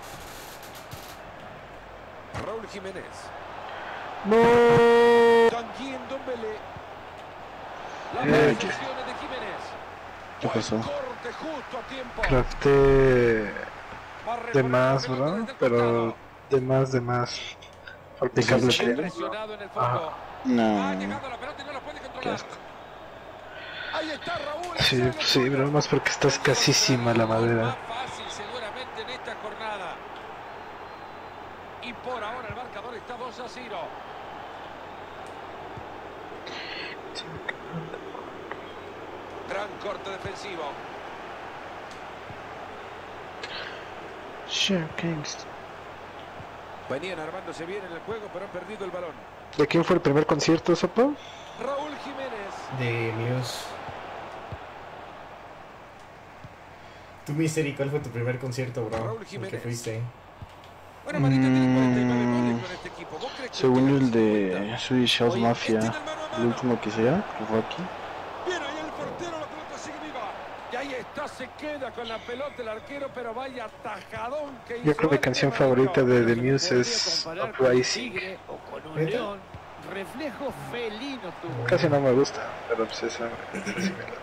Raúl Jiménez. No. Tanguy Ndombele. La Eh, posición de Jiménez. ¿Qué pasó? Corte justo a tiempo. Crafté Va de revolando más, la pelota ¿verdad? desde el Pero costado. de más, de más. Aplicable Sí, sí. bien. Presionado en el fondo. Ajá. Ha No. llegado la pelota y no lo puede Qué controlar. asco. Ahí está Raúl. Sí, hace lo sí, suyo. pero más porque está escasísima la madera. Más fácil seguramente en esta jornada. Y por ahora el marcador está dos a cero. Gran corte defensivo. Sure, Kings. Venían armándose bien en el juego, pero han perdido el balón. ¿De quién fue el primer concierto, Sopo? Raúl Jiménez. De Muse. Tú, Misery, ¿cuál fue tu primer concierto, bro? Raúl ¿En Jiménez. qué fuiste? Bueno, Marita tiene cuarenta y nueve Mm, goles con este equipo. ¿Vos crees que Según tiene el de cincuenta? Swedish House Oye, Mafia, este en el mano a el mano. último que sea, que fue aquí. Bien ahí el portero, la pelota sigue viva. Y ahí está, se queda con la pelota el arquero, pero vaya atajadón que hizo. Yo creo que mi este canción Marito. favorita de The Se Muse podría es comparar con un Uprising. tigre o con un ¿Neta? león. Reflejo felino tuvo. Casi no me gusta, pero pues esa, esa sí me late.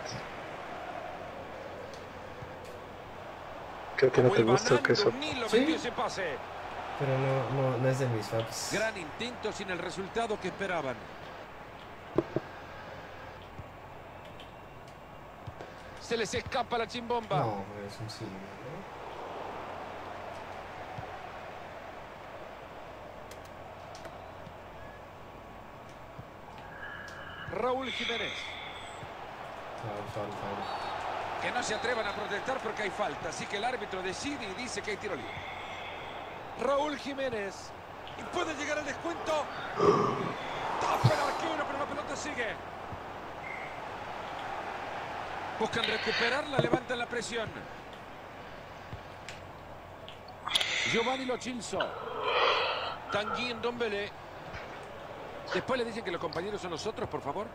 ¿Qué a ti no te Vuelva gusta o qué Nando, eso? ni lo ¿Sí? metió ese pase. Pero no, no, no es de mis faps. Gran intento sin el resultado que esperaban. Se les escapa la chimbomba. No, es un sí. Raúl Jiménez. Foul, foul, foul. Que no se atrevan a protestar porque hay falta. Así que el árbitro decide y dice que hay tiro libre. Raúl Jiménez. Y puede llegar al descuento. Tapa el arquero, pero la pelota sigue. Buscan recuperarla, levantan la presión. Giovanni Lo Celso. Tanguy Ndombele. Después le dicen que los compañeros son nosotros, por favor.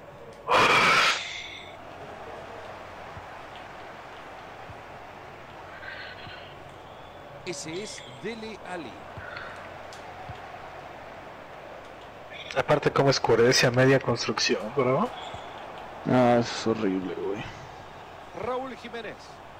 Ese es Dele Alli. Aparte como escurece a media construcción, bro. Ah, eso es horrible, güey. Raúl Jiménez.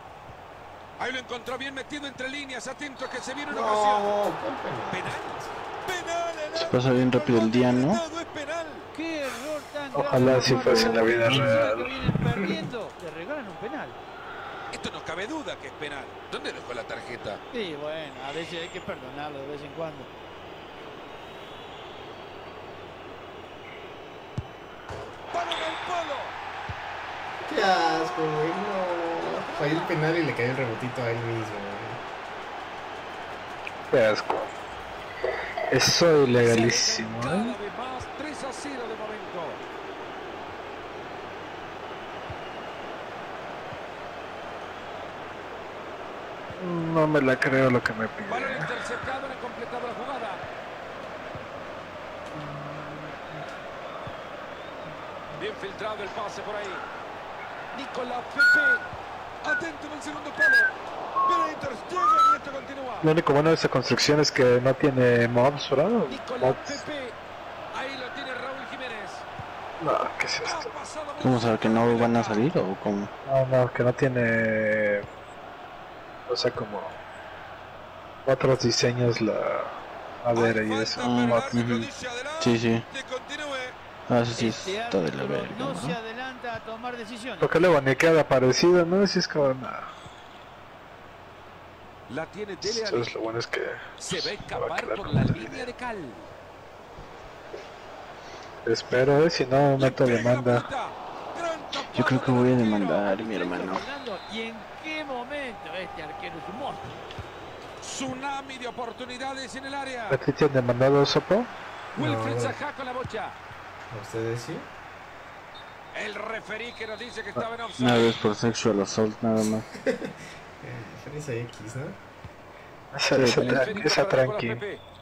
Ahí lo encontró bien metido entre líneas, atento que se viene una No, ocasión. penal. Penal, penal. Se pasa bien rápido el día, ¿no? Es penal. Qué error tan Ojalá grave si por fuese en la vida Encima real. que vienen perdiendo, le regalan un penal. Esto no cabe duda que es penal. ¿Dónde dejó la tarjeta? Sí, bueno, a veces hay que perdonarlo de vez en cuando. ¡Balón al palo! Qué asco, güey. No. Falló el penal y le cayó el rebotito a él mismo, güey. Qué asco. Eso es ilegalísimo, Cada ¿eh? vez más, tres a cero de momento. No me la creo lo que me Balón pide. interceptado, no ha completado la jugada. Bien filtrado el pase por ahí. Nicolás Pepe. Atento en el segundo palo. Viene Ter Stegen y esto continúa. Lo único bueno de esa construcción es que no tiene mobs, ¿verdad? Nicolás Mods. Pepe. Ahí lo tiene Raúl Jiménez. No, ¿qué es Ha esto? pasado muy ¿Cómo saber que no cerca van la a salir o cómo? No, no, que no tiene... O sea, como... Otros diseños, la madera y eso. Ah, Falta, ujú. dice adelante, Sí, sí. que continúe. Ah, eso sí Este está de la árbitro verga, no se ¿no? adelanta a tomar decisiones. Porque luego ni queda parecido, ¿no? Si es como... Nah. La tiene Dele Alli. Entonces lo bueno es que... Se va a va a escapar quedar por como la la línea de cal. Espero, ¿eh? Si no, meto Le pega la demanda. puta. Gran tapada Yo creo que del voy a arquero. demandar, mi hermano. Fernando, ¿y en qué momento este arquero es un monstruo? Tsunami de oportunidades en el área. ¿A ti te han demandado, Sopo? Wilfried No. Zaha con la bocha. ¿A ustedes sí? El referí que nos dice que estaba en Una offside. vez por sexual assault nada más. Eh, diferencia X, ¿no? Esa, Sí, esa, pero- tra- Esférico esa para Nicolás tranqui. Pepe.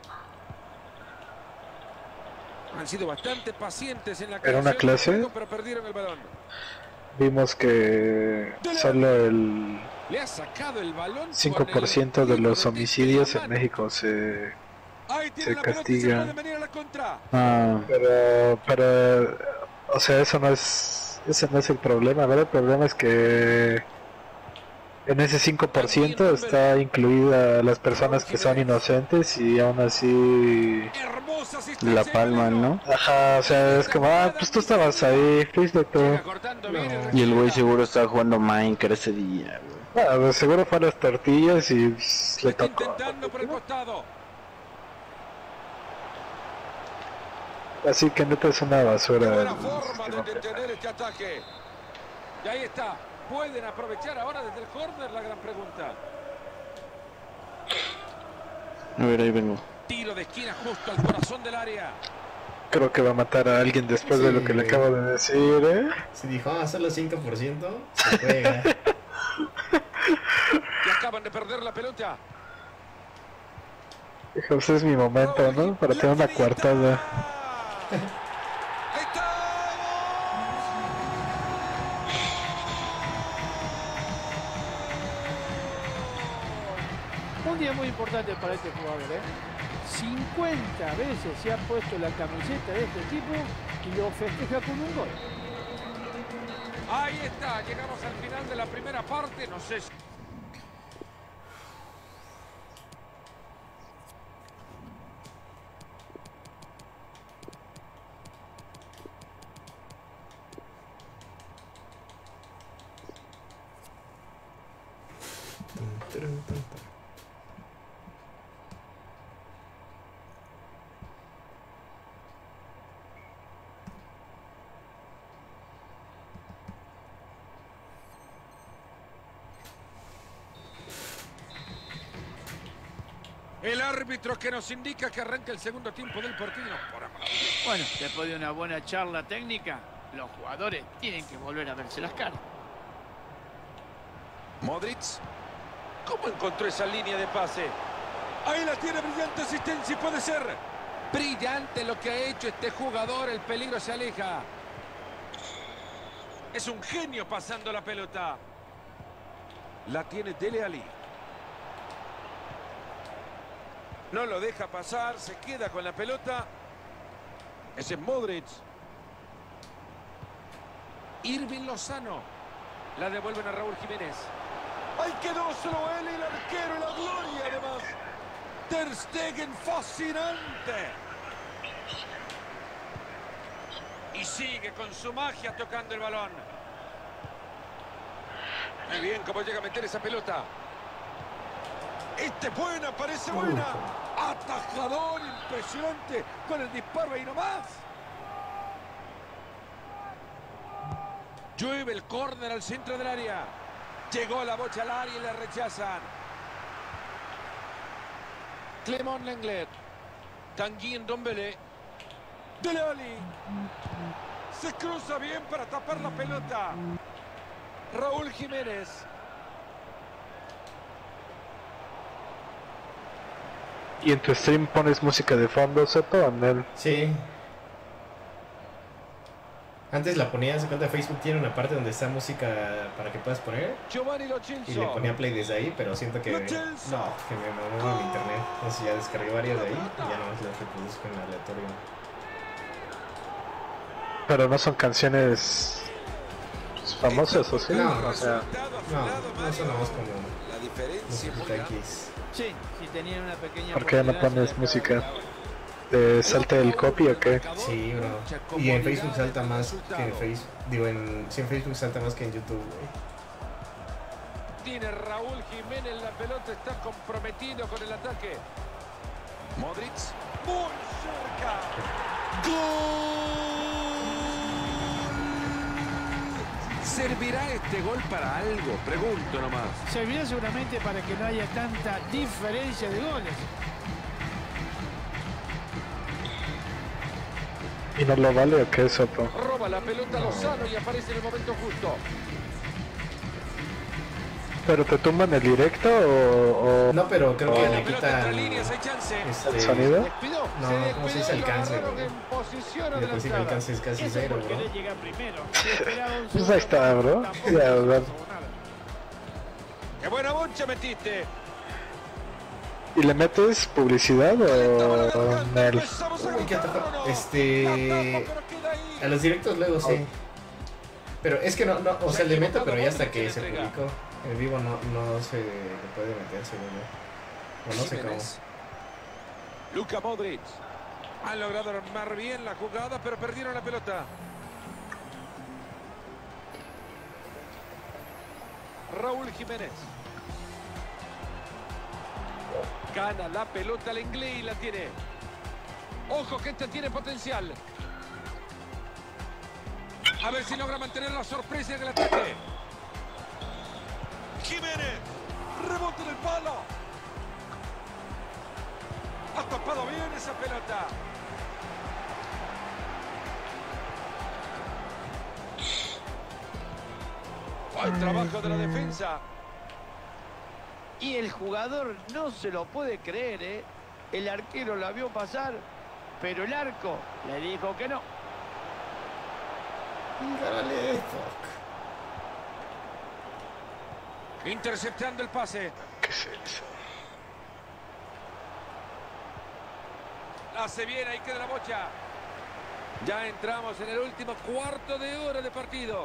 Han sido bastante pacientes en la ¿Era una creación del clase? juego, pero perdieron el balón. Vimos que solo el Le ha sacado el balón. cinco con por el ciento de tiro los de homicidios la en mano. México se... Ahí tiene se la pelota y se castiga. pueden venir a la contra. Ah, Pero, pero, o sea, eso no es, ese no es el problema, ¿verdad? El problema es que en ese cinco por ciento está incluida las personas que son inocentes y aún así... Hermosa asistencia la de palma, Moreno. ¿no? Ajá, o sea, es como, ah, pues tú estabas ahí, fuiste tú. Llega cortando bien No. Y el güey seguro estaba jugando Minecraft ese día, güey. Ah, de seguro fue a las tortillas y pss, le Está tocó. intentando por el costado. Así que neta es una basura. Buena el forma sistema de detener este ataque. Y ahí está. ¿Pueden aprovechar ahora desde el córner? La gran pregunta. A ver, ahí vengo. Tiro de esquina justo al corazón del área. Creo que va a matar a alguien después de lo que le Sí. acabo de decir, ¿eh? Si dijo, ah, solo cinco por ciento, se juega. Y acaban de perder la pelota. Dijo, pues es mi momento, ¿no? Para tener una coartada. Ahí está. Un día muy importante para este jugador, ¿eh? cincuenta veces se ha puesto la camiseta de este equipo y lo festeja con un gol. Ahí está. Llegamos al final de la primera parte. No sé si... El árbitro que nos indica que arranca el segundo tiempo del partido. Por amor a Dios. Bueno, después de una buena charla técnica, los jugadores tienen que volver a verse las caras. Modric. ¿Cómo encontró esa línea de pase? Ahí la tiene, brillante asistencia y puede ser. Brillante lo que ha hecho este jugador. El peligro se aleja. Es un genio pasando la pelota. La tiene Dele Alli. No lo deja pasar, se queda con la pelota. Ese es Modric. Irving Lozano. La devuelven a Raúl Jiménez. Ahí quedó solo él, el arquero y la gloria además. Ter Stegen, fascinante. Y sigue con su magia tocando el balón. Muy bien, cómo llega a meter esa pelota. Este es buena, parece buena. Atajador impresionante con el disparo ahí nomás. Llueve el córner al centro del área. Llegó la bocha al área y la rechazan. Clément Lenglet. Tanguy Ndombele. Dele Alli. Se cruza bien para tapar la pelota. Raúl Jiménez. ¿Y en tu stream pones música de fondo, Soto, o Nel? Sí. Antes la ponía, se cuenta, Facebook tiene una parte donde está música para que puedas poner. Giovanni Lo Celso. Y le ponía play desde ahí, pero siento que... No, que me mamó en internet. Entonces ya descargué varias de ahí y ya no las reproduzco en aleatorio. Pero no son canciones famosas, ¿o sí? No, o sea... No, no sonamos como... La diferencia X. Sí, si tenían una pequeña... ¿Por qué no pones música? ¿Te salta el copy o qué? Sí, bro. Y en Facebook salta más que en Facebook. Digo, en, sí, en Facebook salta más que en YouTube, güey. Tiene Raúl Jiménez la pelota, está comprometido con el ataque. Modric, muy cerca. ¡Gol! ¿Servirá este gol para algo? Pregunto nomás. Servirá seguramente para que no haya tanta diferencia de goles. ¿Y no lo vale o qué, Soto? Roba la pelota Lozano y aparece en el momento justo. ¿Pero te tumban el directo o...? o... No, pero creo que o... le quitan... Este... ¿El sonido? No, ¿cómo se dice alcance, güey? Y después si el alcance es casi cero, bro. Pues ahí está, bro. Ya, bro. ¡Qué buena boncha metiste! ¿Y le metes publicidad o Nel? Este... A los directos luego sí. Pero es que no, no, o sea, le meto, pero ya hasta que se publicó. En vivo no, no se le puede meter, según yo. O no sé cómo. Luka Modric. Han logrado armar bien la jugada, pero perdieron la pelota. Raúl Jiménez. Gana la pelota el inglés y la tiene. Ojo que este tiene potencial. A ver si logra mantener la sorpresa en el ataque. Jiménez. Rebote en el palo. Ha tapado bien esa pelota. Buen trabajo de la defensa. Y el jugador no se lo puede creer, ¿eh? El arquero la vio pasar, pero el arco le dijo que no. Interceptando el pase. ¿Qué es eso? Hace bien, ahí queda la bocha. Ya entramos en el último cuarto de hora de partido.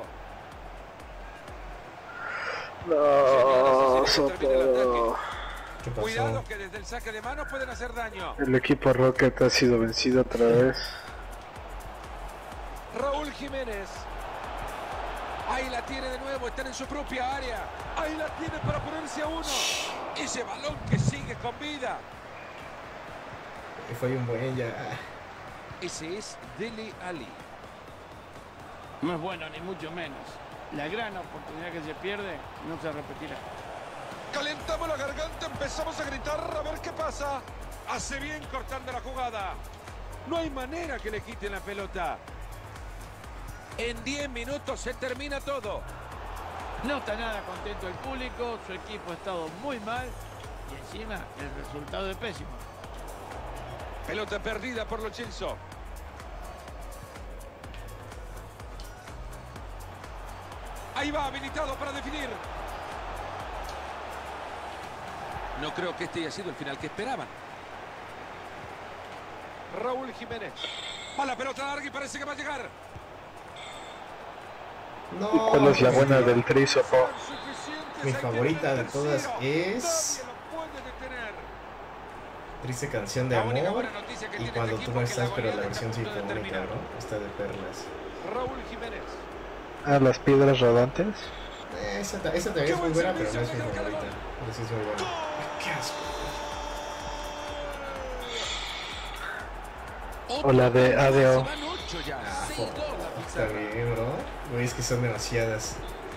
No, Soto. ¿Qué pasó? Cuidado que desde el saque de mano pueden hacer daño. El equipo Rocket ha sido vencido otra vez. Raúl Jiménez. Ahí la tiene de nuevo, están en su propia área. Ahí la tiene para ponerse a uno. Ese balón que sigue con vida. Fue un buen ya. Ese es Dele Alli. No es bueno, ni mucho menos. La gran oportunidad que se pierde no se repetirá. Calentamos la garganta, empezamos a gritar a ver qué pasa. Hace bien cortando la jugada. No hay manera que le quiten la pelota. En diez minutos se termina todo. No está nada contento el público, su equipo ha estado muy mal y encima el resultado es pésimo. Pelota perdida por Lo Celso. Ahí va, habilitado para definir. No creo que este haya sido el final que esperaban. Raúl Jiménez. Va la pelota larga y parece que va a llegar. No, ¿Y cuál es la buena del Tri, Sopo? Mi favorita de todas es Triste Canción de Amor y Cuando tú no estás, pero la versión sinfónica, ¿no? Esta de perlas. Raúl Jiménez. Ah, las piedras rodantes. Eh, esa, esa también es muy buena, pero no es mi favorita. Pero sí es muy buena. ¡Qué asco! O la de A D O. Ah, jo, está bien, bro. Güey, es que son demasiadas.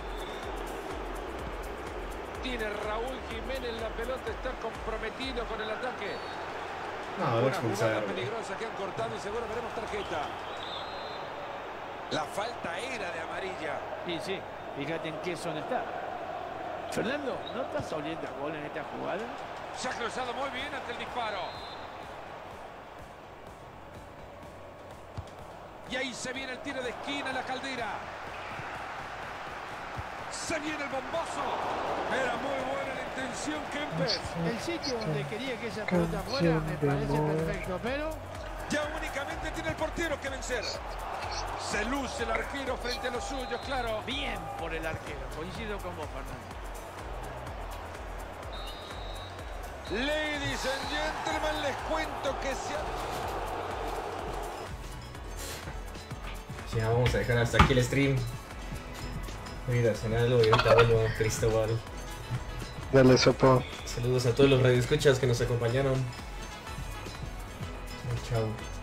Tiene Raúl Jiménez la pelota, está comprometido con el ataque. No, lo Una expulsaron. jugada peligrosa que han cortado y seguro veremos tarjeta. La falta era de amarilla. Y sí, fíjate en qué zona está. Fernando, ¿no estás oliendo a gol en esta jugada? Se ha cruzado muy bien ante el disparo. Y ahí se viene el tiro de esquina en la Caldera. Se viene el bombazo. Era muy buena la intención, Kempes. El sitio donde quería que esa pelota fuera me parece perfecto, pero... Ya únicamente tiene el portero que vencer. Se luce el arquero frente a los suyos, claro. Bien por el arquero, coincido con vos, Fernando. Ladies and gentlemen, les cuento que se ha... Ya vamos a dejar hasta aquí el stream. Voy a ir a cenar algo y ahorita vuelvo, Cristóbal. Dale, Sopo. Saludos a todos los radioescuchas que nos acompañaron. Chao.